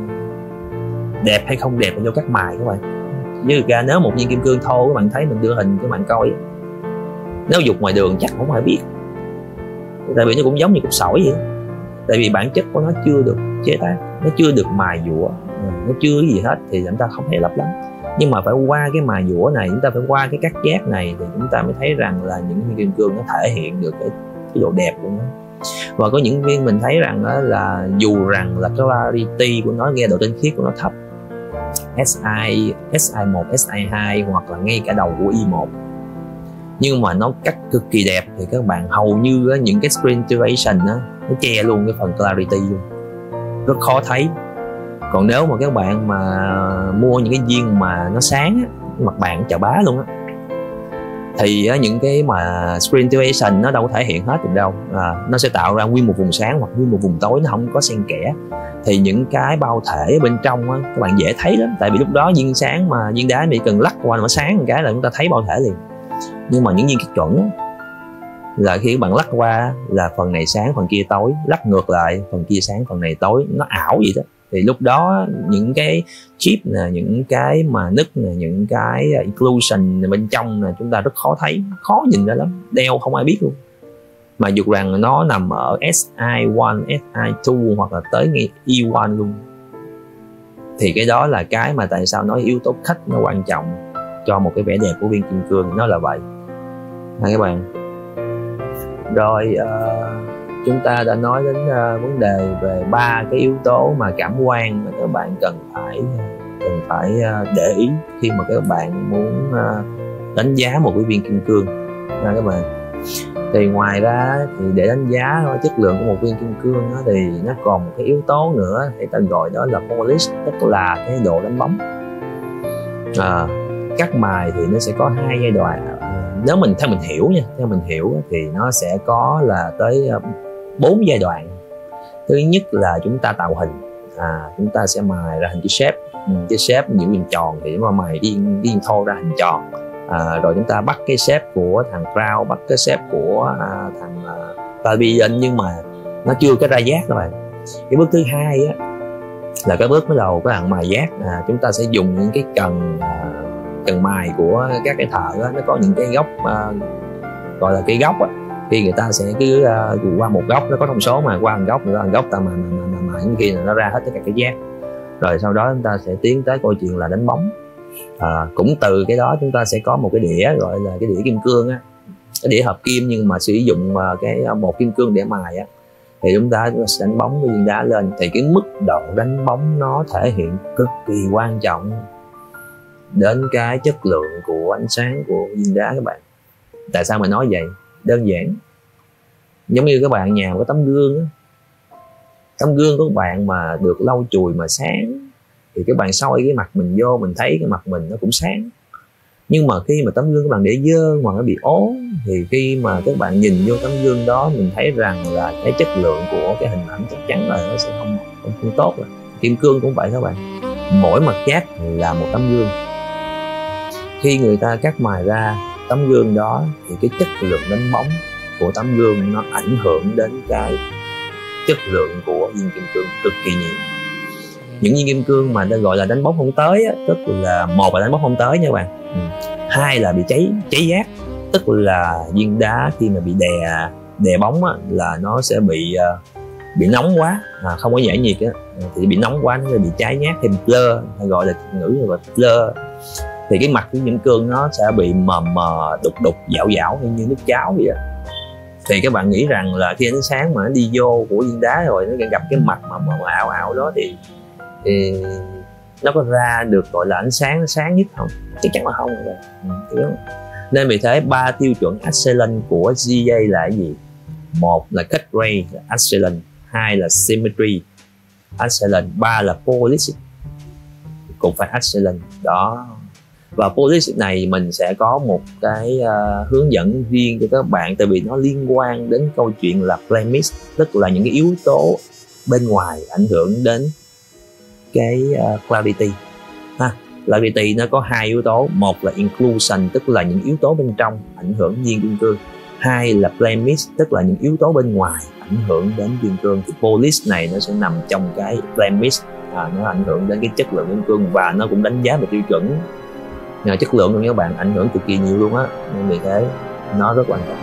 đẹp hay không đẹp là do các mài các bạn. Như ra nếu một viên kim cương thô các bạn thấy, mình đưa hình các bạn coi, nếu dục ngoài đường chắc không ai biết, tại vì nó cũng giống như cục sỏi vậy. Tại vì bản chất của nó chưa được chế tác, nó chưa được mài dũa, nó chưa cái gì hết thì chúng ta không thể lấp lánh. Nhưng mà phải qua cái mài dũa này, chúng ta phải qua cái cắt giác này thì chúng ta mới thấy rằng là những viên kim cương nó thể hiện được cái độ đẹp của nó. Và có những viên mình thấy rằng là dù rằng là cái clarity của nó, nghe độ tinh khiết của nó thấp, SI1, SI2 hoặc là ngay cả đầu của I1, nhưng mà nó cắt cực kỳ đẹp thì các bạn hầu như những cái screen duration nó che luôn cái phần clarity luôn, rất khó thấy. Còn nếu mà các bạn mà mua những cái viên mà nó sáng mặt bàn chà bá luôn thì những cái mà screen duration nó đâu có thể hiện hết được đâu, nó sẽ tạo ra nguyên một vùng sáng hoặc nguyên một vùng tối, nó không có xen kẽ. Thì những cái bao thể bên trong các bạn dễ thấy lắm, tại vì lúc đó viên sáng mà viên đá bị cần lắc qua nó sáng một cái là chúng ta thấy bao thể liền. Nhưng mà những viên cực chuẩn là khi các bạn lắc qua là phần này sáng phần kia tối, lắc ngược lại phần kia sáng phần này tối, nó ảo vậy đó. Thì lúc đó những cái chip nè, những cái mà nứt nè, những cái inclusion bên trong nè, chúng ta rất khó thấy, khó nhìn ra lắm, đeo không ai biết luôn. Mà dù rằng nó nằm ở SI1, SI2 hoặc là tới ngay E1 luôn. Thì cái đó là cái mà tại sao nói yếu tố khách nó quan trọng cho một cái vẻ đẹp của viên kim cương, nó là vậy các bạn. Rồi chúng ta đã nói đến vấn đề về 3 cái yếu tố mà cảm quan mà các bạn cần phải để ý khi mà các bạn muốn đánh giá một cái viên kim cương các bạn. Thì ngoài ra thì để đánh giá chất lượng của một viên kim cương thì nó còn một cái yếu tố nữa thì ta gọi đó là polish, tức là cái độ đánh bóng. Cắt mài thì nó sẽ có 2 giai đoạn. Nếu theo mình hiểu nha, theo mình hiểu thì nó sẽ có là tới 4 giai đoạn. Thứ nhất là chúng ta tạo hình, chúng ta sẽ mài ra hình cái shape, cái shape những viên tròn thì chúng ta mài viên thô ra hình tròn. Rồi chúng ta bắt cái shape của thằng crown, bắt cái shape của thằng pavilion, nhưng mà nó chưa có ra giác các bạn. Cái bước thứ hai là cái bước bắt đầu các bạn mài giác. Chúng ta sẽ dùng những cái cần mài của các cái thợ nó có những cái góc gọi là cái góc khi người ta sẽ cứ qua một góc, nó có thông số mà qua một góc ta mà những kia là nó ra hết tất cả cái giác. Rồi sau đó chúng ta sẽ tiến tới câu chuyện là đánh bóng. Cũng từ cái đó chúng ta sẽ có một cái đĩa gọi là cái đĩa kim cương cái đĩa hợp kim nhưng mà sử dụng cái một kim cương để mài thì chúng ta sẽ đánh bóng cái viên đá lên. Thì cái mức độ đánh bóng nó thể hiện cực kỳ quan trọng đến cái chất lượng của ánh sáng của viên đá các bạn. Tại sao mà nói vậy? Đơn giản, giống như các bạn nhà có tấm gương tấm gương của các bạn mà được lau chùi mà sáng thì các bạn soi cái mặt mình vô, mình thấy cái mặt mình nó cũng sáng. Nhưng mà khi mà tấm gương các bạn để dơ hoặc nó bị ố thì khi mà các bạn nhìn vô tấm gương đó, mình thấy rằng là cái chất lượng của cái hình ảnh chắc chắn là nó sẽ không tốt rồi. Kim cương cũng vậy các bạn, mỗi mặt cát là một tấm gương. Khi người ta cắt mài ra tấm gương đó thì cái chất lượng đánh bóng của tấm gương nó ảnh hưởng đến cái chất lượng của viên kim cương cực kỳ nhiều. Những viên kim cương mà ta gọi là đánh bóng không tới tức là một là đánh bóng không tới nha các bạn, hai là bị cháy giác, tức là viên đá khi mà bị đè bóng là nó sẽ bị nóng quá, không có giải nhiệt thì bị nóng quá, nó sẽ bị cháy nhát thêm blur, hay gọi là ngữ gọi là blur. Thì cái mặt của những cương nó sẽ bị mờ đục dạo như nước cháo vậy. Thì các bạn nghĩ rằng là khi ánh sáng mà nó đi vô của viên đá rồi nó gặp cái mặt mà ảo đó thì nó có ra được gọi là ánh sáng sáng nhất không? Chắc chắn là không rồi. Nên vì thế 3 tiêu chuẩn excellent của GA là cái gì? Một là cut ray là excellent, hai là symmetry excellent, ba là polish cũng phải excellent đó. Và polish này mình sẽ có một cái hướng dẫn riêng cho các bạn, tại vì nó liên quan đến câu chuyện là blemish, tức là những cái yếu tố bên ngoài ảnh hưởng đến cái clarity. Clarity nó có 2 yếu tố, một là inclusion tức là những yếu tố bên trong ảnh hưởng viên kim cương, hai là blemish tức là những yếu tố bên ngoài ảnh hưởng đến viên cương. Thì polish này nó sẽ nằm trong cái blemish, nó ảnh hưởng đến cái chất lượng viên cương và nó cũng đánh giá về tiêu chuẩn chất lượng của các bạn, ảnh hưởng cực kỳ nhiều luôn á, nên vì thế nó rất quan trọng.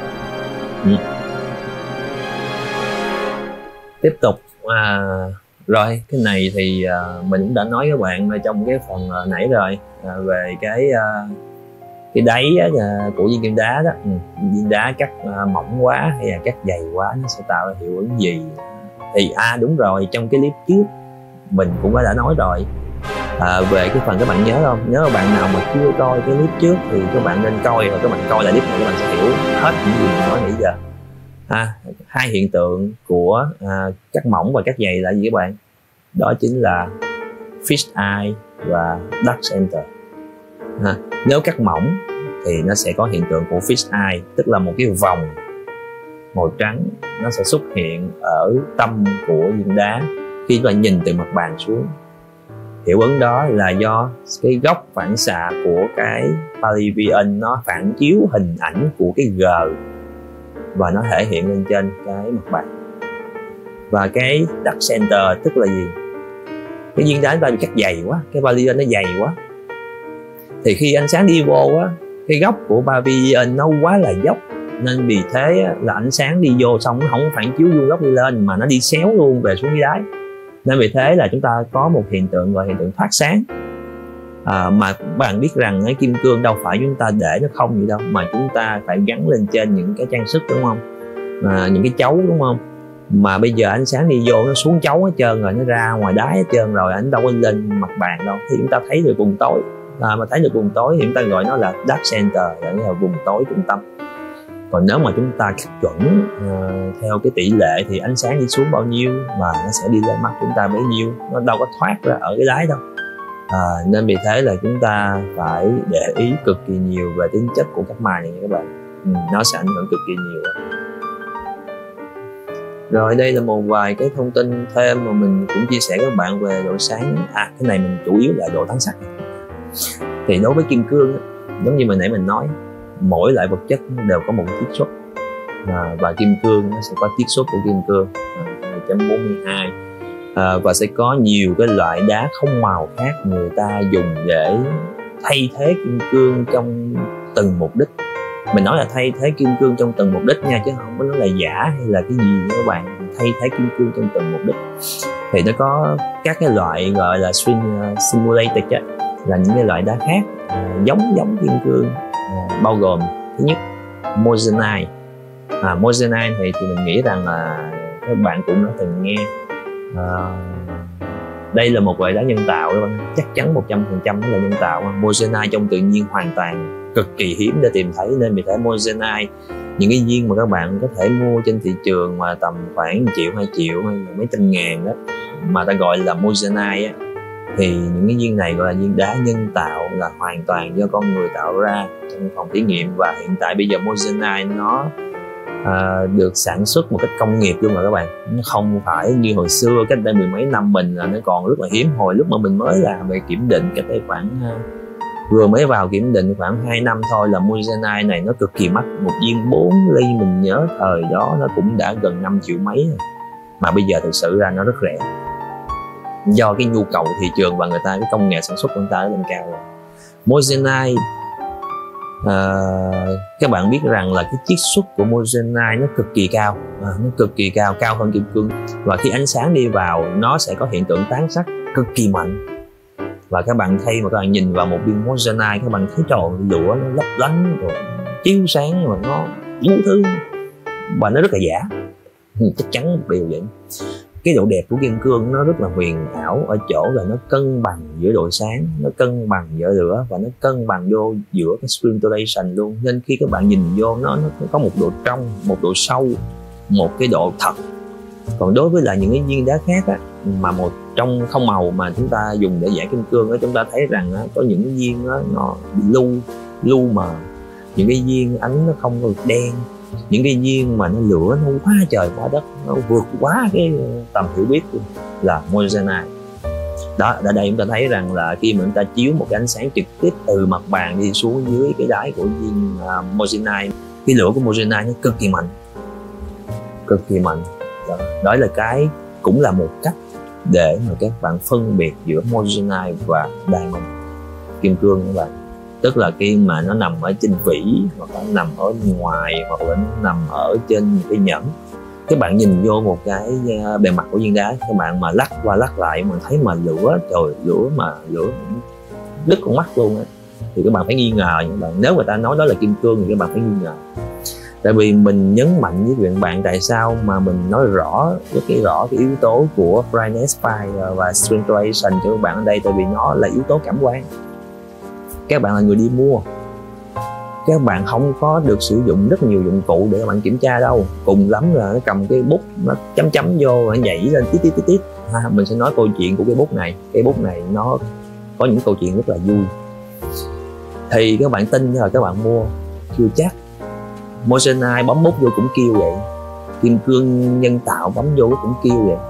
Tiếp tục rồi cái này thì mình cũng đã nói với các bạn trong cái phần nãy rồi về cái đáy của viên kim đá đó. Viên đá cắt mỏng quá hay là cắt dày quá nó sẽ tạo ra hiệu ứng gì. Thì đúng rồi, trong cái clip trước mình cũng đã nói rồi, Về cái phần các bạn nhớ không, nếu mà bạn nào mà chưa coi cái clip trước thì các bạn nên coi, rồi các bạn coi lại clip này các bạn sẽ hiểu hết những gì mình nói nãy giờ. Hai hiện tượng của cắt mỏng và cắt dày là gì các bạn? Đó chính là fish eye và dark center. Nếu cắt mỏng thì nó sẽ có hiện tượng của fish eye, tức là một cái vòng màu trắng nó sẽ xuất hiện ở tâm của viên đá khi chúng ta nhìn từ mặt bàn xuống. Hiệu ứng đó là do cái góc phản xạ của cái palladium nó phản chiếu hình ảnh của cái G và nó thể hiện lên trên cái mặt bàn. Và cái dark center tức là gì? Cái viên đá chúng ta bị cắt dày quá, cái palladium nó dày quá, thì khi ánh sáng đi vô á, cái góc của palladium nó quá là dốc, nên vì thế là ánh sáng đi vô xong nó không phản chiếu vuông góc đi lên mà nó đi xéo luôn về xuống dưới đáy. Nên vì thế là chúng ta có một hiện tượng gọi hiện tượng thoát sáng. Mà bạn biết rằng cái kim cương đâu phải chúng ta để nó không vậy đâu, mà chúng ta phải gắn lên trên những cái trang sức, đúng không? Những cái chấu, đúng không? Mà bây giờ ánh sáng đi vô nó xuống chấu hết trơn rồi, nó ra ngoài đáy hết trơn rồi, ảnh đâu có lên mặt bàn đâu, thì chúng ta thấy được vùng tối. Mà thấy được vùng tối thì chúng ta gọi nó là dark center, là vùng tối trung tâm. Còn nếu mà chúng ta cắt chuẩn theo cái tỷ lệ thì ánh sáng đi xuống bao nhiêu mà nó sẽ đi lên mắt chúng ta bấy nhiêu, nó đâu có thoát ra ở cái đáy đâu. Nên vì thế là chúng ta phải để ý cực kỳ nhiều về tính chất của cắt mài này nha các bạn. Nó sẽ ảnh hưởng cực kỳ nhiều. Rồi đây là một vài cái thông tin thêm mà mình cũng chia sẻ với các bạn về độ sáng. Cái này mình chủ yếu là độ tán sắc. Thì đối với kim cương giống như nãy mình nói, mỗi loại vật chất đều có một tiết xuất, và kim cương nó sẽ có tiết xuất của kim cương 2.42, và sẽ có nhiều cái loại đá không màu khác người ta dùng để thay thế kim cương trong từng mục đích. Mình nói là thay thế kim cương trong từng mục đích nha, chứ không có nói là giả hay là cái gì nữa các bạn. Thay thế kim cương trong từng mục đích thì nó có các cái loại gọi là simulated là những cái loại đá khác giống kim cương, bao gồm thứ nhất moissanite. Moissanite thì mình nghĩ rằng là các bạn cũng đã từng nghe. Đây là một loại đá nhân tạo các bạn, chắc chắn 100% nó là nhân tạo. Moissanite trong tự nhiên hoàn toàn cực kỳ hiếm để tìm thấy, nên vì thế moissanite, những cái viên mà các bạn có thể mua trên thị trường mà tầm khoảng 1 triệu, 2 triệu hay là mấy trăm ngàn đó mà ta gọi là moissanite thì những cái viên này gọi là viên đá nhân tạo, là hoàn toàn do con người tạo ra trong phòng thí nghiệm. Và hiện tại bây giờ moissanite nó được sản xuất một cách công nghiệp luôn rồi các bạn. Nó không phải như hồi xưa cách đây 10 mấy năm mình là nó còn rất là hiếm. Hồi lúc mà mình mới làm về kiểm định cách đây khoảng vừa mới vào kiểm định khoảng 2 năm thôi là moissanite này nó cực kỳ mắc. Một viên 4 ly mình nhớ thời đó nó cũng đã gần 5 triệu mấy rồi. Mà bây giờ thực sự ra nó rất rẻ, do cái nhu cầu thị trường và người ta cái công nghệ sản xuất của người ta lên cao rồi. Moissanite, các bạn biết rằng là cái chiết xuất của moissanite nó cực kỳ cao, nó cực kỳ cao, cao hơn kim cương. Và khi ánh sáng đi vào nó sẽ có hiện tượng tán sắc cực kỳ mạnh. Và các bạn thấy mà các bạn nhìn vào một viên moissanite, các bạn thấy trời, lửa nó lấp lánh rồi chiếu sáng rồi nó đủ thứ, và nó rất là giả. Chắc chắn một điều vậy. Cái độ đẹp của kim cương nó rất là huyền ảo ở chỗ là nó cân bằng giữa độ sáng, nó cân bằng giữa lửa, và nó cân bằng vô giữa cái scintillation luôn. Nên khi các bạn nhìn vô nó có một độ trong, một độ sâu, một cái độ thật. Còn đối với lại những cái viên đá khác á, mà một trong không màu mà chúng ta dùng để giải kim cương á, chúng ta thấy rằng á, có những cái viên á, nó bị lu mờ, những cái viên ánh nó không được đen, những cái viên mà nó lửa nó quá trời quá đất, nó vượt quá cái tầm hiểu biết là moissanite. Đó, ở đây chúng ta thấy rằng là khi mà chúng ta chiếu một cái ánh sáng trực tiếp từ mặt bàn đi xuống dưới cái đáy của viên moissanite, cái lửa của moissanite nó cực kỳ mạnh, cực kỳ mạnh. Đó là cái cũng là một cách để mà các bạn phân biệt giữa moissanite và diamond, kim cương các bạn. Tức là khi mà nó nằm ở trên vỉ, hoặc là nó nằm ở ngoài, hoặc là nó nằm ở trên cái nhẫn, các bạn nhìn vô một cái bề mặt của viên đá, các bạn mà lắc qua lắc lại mà thấy mà lửa, trời, lửa đứt con mắt luôn á, thì các bạn phải nghi ngờ. Các bạn, nếu người ta nói đó là kim cương thì các bạn phải nghi ngờ. Tại vì mình nhấn mạnh với bạn tại sao mà mình nói rõ rất rõ cái yếu tố của brightness fire và scintillation cho các bạn ở đây, tại vì nó là yếu tố cảm quan. Các bạn là người đi mua, các bạn không có được sử dụng rất nhiều dụng cụ để các bạn kiểm tra đâu. Cùng lắm là nó cầm cái bút nó chấm vô và nhảy lên tít. Mình sẽ nói câu chuyện của cái bút này. Cái bút này nó có những câu chuyện rất là vui. Thì các bạn tin là các bạn mua, chưa chắc. Moissanite bấm bút vô cũng kêu vậy, kim cương nhân tạo bấm vô cũng kêu vậy.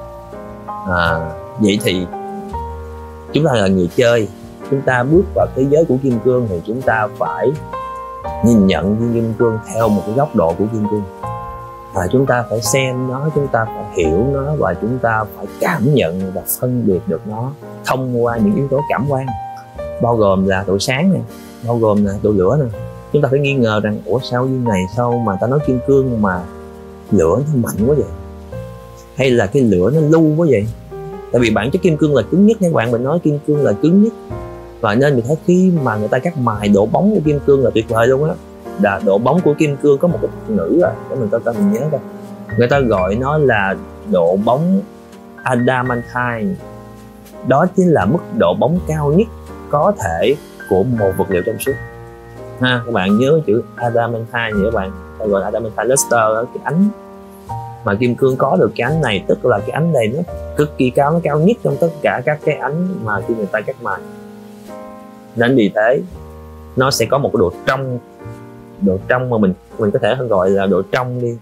Vậy thì chúng ta là người chơi, chúng ta bước vào thế giới của kim cương thì chúng ta phải nhìn nhận viên kim cương theo một cái góc độ của kim cương. Chúng ta phải xem nó, chúng ta phải hiểu nó và chúng ta phải cảm nhận và phân biệt được nó thông qua những yếu tố cảm quan, bao gồm là độ sáng này, bao gồm là độ lửa này. Chúng ta phải nghi ngờ rằng ủa sao viên này sao mà ta nói kim cương mà lửa nó mạnh quá vậy, hay là cái lửa nó lưu quá vậy. Tại vì bản chất kim cương là cứng nhất, các bạn, mình nói kim cương là cứng nhất, và nên mình thấy khi mà người ta cắt mài độ bóng của kim cương là tuyệt vời luôn á. Là độ bóng của kim cương có một cái thuật ngữ để mình nhớ coi, người ta gọi nó là độ bóng adamantine. Đó chính là mức độ bóng cao nhất có thể của một vật liệu trong suốt. Các bạn nhớ chữ adamantine thì các bạn ta gọi adamantine luster, cái ánh mà kim cương có được. Cái ánh này tức là cái ánh này nó cực kỳ cao, nó cao nhất trong tất cả các cái ánh mà khi người ta cắt mài. Nên vì thế nó sẽ có một cái độ trong mà mình có thể gọi là độ trong đi,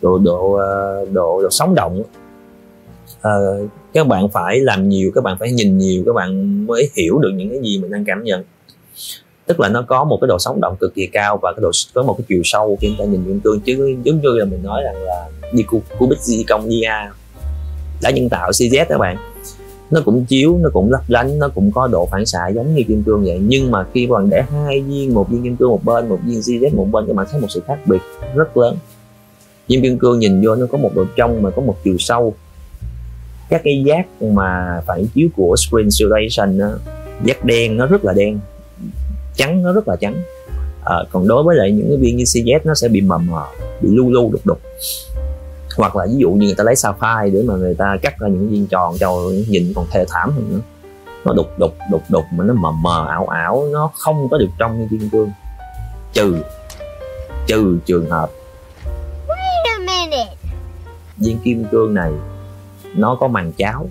độ sống động. Các bạn phải làm nhiều, các bạn phải nhìn nhiều, các bạn mới hiểu được những cái gì mình đang cảm nhận. Tức là nó có một cái độ sống động cực kỳ cao và có một cái chiều sâu khi chúng ta nhìn kim cương, chứ giống như là mình nói rằng là đi cubic zircon dia, đá nhân tạo CZ các bạn, nó cũng chiếu, nó cũng lấp lánh, nó cũng có độ phản xạ giống như kim cương vậy. Nhưng mà khi bạn để hai viên, một viên kim cương một bên, một viên CZ một bên, các bạn thấy một sự khác biệt rất lớn. Viên kim cương nhìn vô nó có một độ trong mà có một chiều sâu. Các cái giác mà phản chiếu của screen scintillation, giác đen nó rất là đen, trắng nó rất là trắng. Còn đối với lại những cái viên như CZ nó sẽ bị mờ, bị lu đục. Hoặc là ví dụ như người ta lấy sapphire để mà người ta cắt ra những viên tròn cho nhìn còn thê thảm hơn nữa. Nó đục mà nó mờ ảo, nó không có được trong như viên kim cương, trừ trường hợp viên kim cương này nó có màng cháo.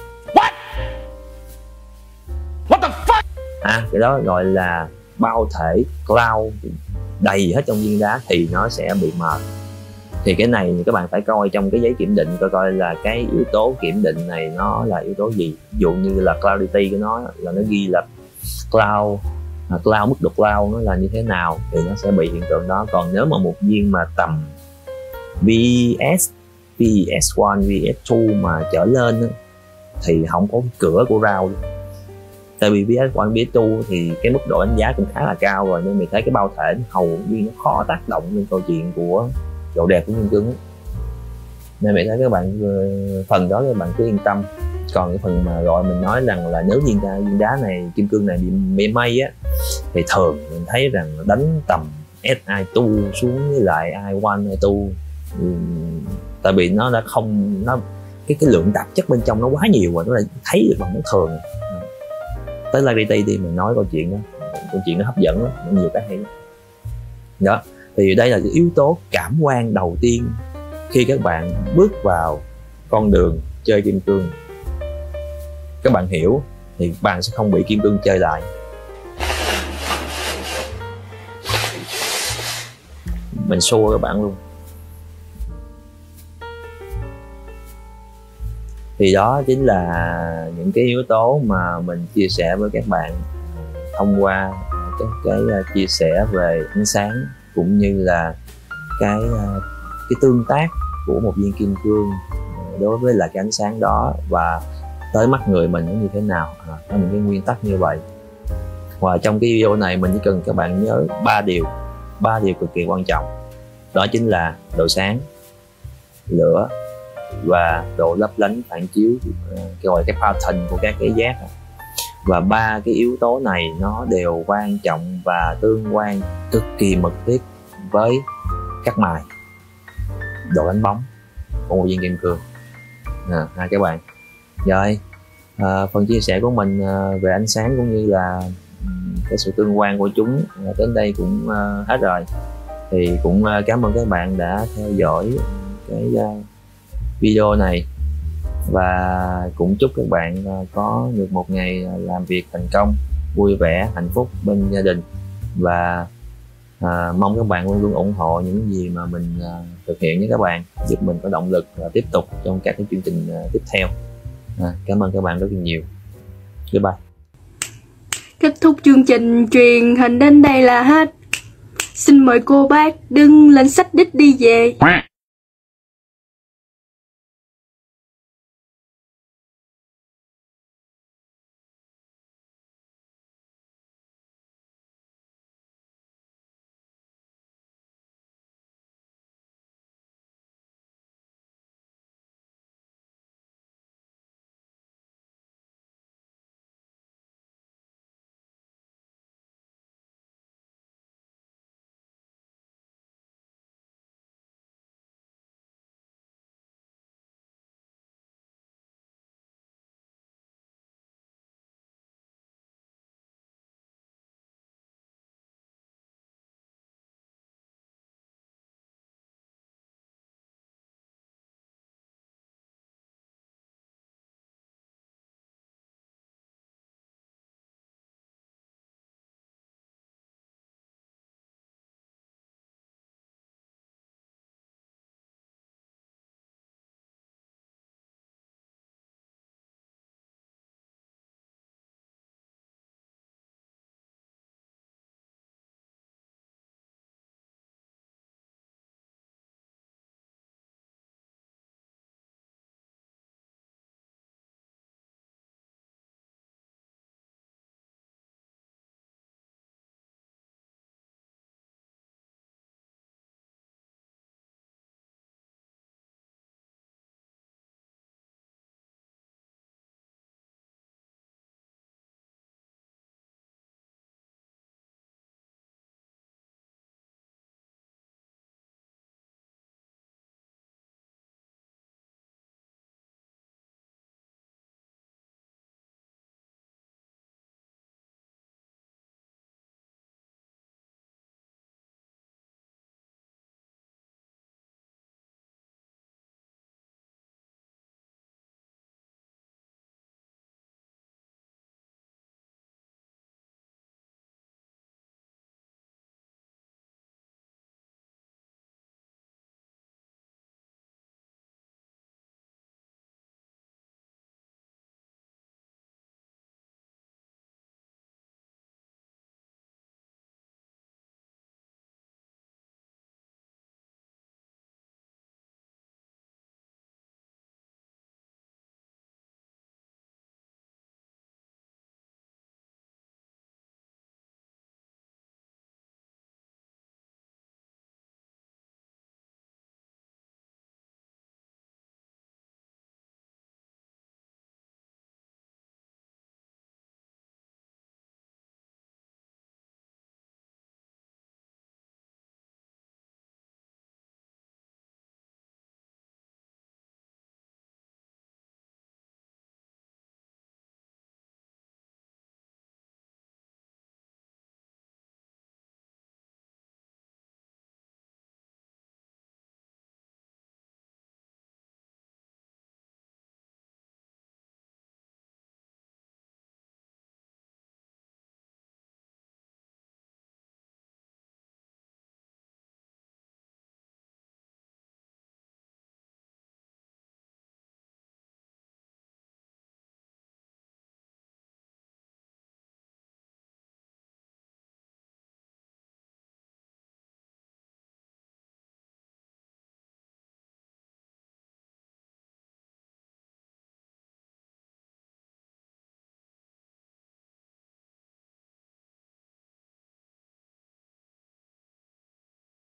What the fuck? Cái đó gọi là bao thể cloud đầy hết trong viên đá thì nó sẽ bị mờ. Thì cái này các bạn phải coi trong cái giấy kiểm định, coi là cái yếu tố kiểm định này nó là yếu tố gì. Ví dụ như là clarity của nó là nó ghi là cloud, mức độ cloud nó là như thế nào thì nó sẽ bị hiện tượng đó. Còn nếu mà một viên mà tầm VS, VS1, VS2 mà trở lên thì không có cửa của RAW. Tại vì VS1, VS2 thì cái mức độ đánh giá cũng khá là cao rồi, nên mình thấy cái bao thể hầu như nó khó tác động lên câu chuyện của độ đẹp của kim cương. Nên mình thấy các bạn phần đó các bạn cứ yên tâm. Còn cái phần mà gọi mình nói rằng là nếu viên đá này, kim cương này bị mây á, thì thường mình thấy rằng đánh tầm SI2 xuống với lại I1, I2, tại vì nó đã không, cái lượng tạp chất bên trong nó quá nhiều rồi, nó lại thấy được bằng nó thường. Tới clarity thì mình nói câu chuyện nó hấp dẫn lắm, nó nhiều cái hay đó. Thì đây là cái yếu tố cảm quan đầu tiên khi các bạn bước vào con đường chơi kim cương. Các bạn hiểu thì bạn sẽ không bị kim cương chơi lại. Mình show các bạn luôn. Thì đó chính là những cái yếu tố mà mình chia sẻ với các bạn thông qua cái chia sẻ về ánh sáng, cũng như là cái tương tác của một viên kim cương đối với là cái ánh sáng đó và tới mắt người mình nó như thế nào. Có những cái nguyên tắc như vậy. Và trong cái video này mình chỉ cần các bạn nhớ 3 điều cực kỳ quan trọng. Đó chính là độ sáng, lửa và độ lấp lánh phản chiếu, gọi cái pattern của các cái giác. Và 3 cái yếu tố này nó đều quan trọng và tương quan cực kỳ mật thiết với cắt mài, đồ đánh bóng của một viên kim cương. Hai các bạn. Rồi phần chia sẻ của mình về ánh sáng cũng như là cái sự tương quan của chúng đến đây cũng hết rồi. Thì cũng cảm ơn các bạn đã theo dõi cái video này, và cũng chúc các bạn có được một ngày làm việc thành công, vui vẻ, hạnh phúc bên gia đình, và mong các bạn luôn luôn ủng hộ những gì mà mình thực hiện với các bạn, giúp mình có động lực tiếp tục trong các cái chương trình tiếp theo. Cảm ơn các bạn rất là nhiều. Goodbye. Kết thúc chương trình truyền hình đến đây là hết. Xin mời cô bác đứng lên xách đích đi về.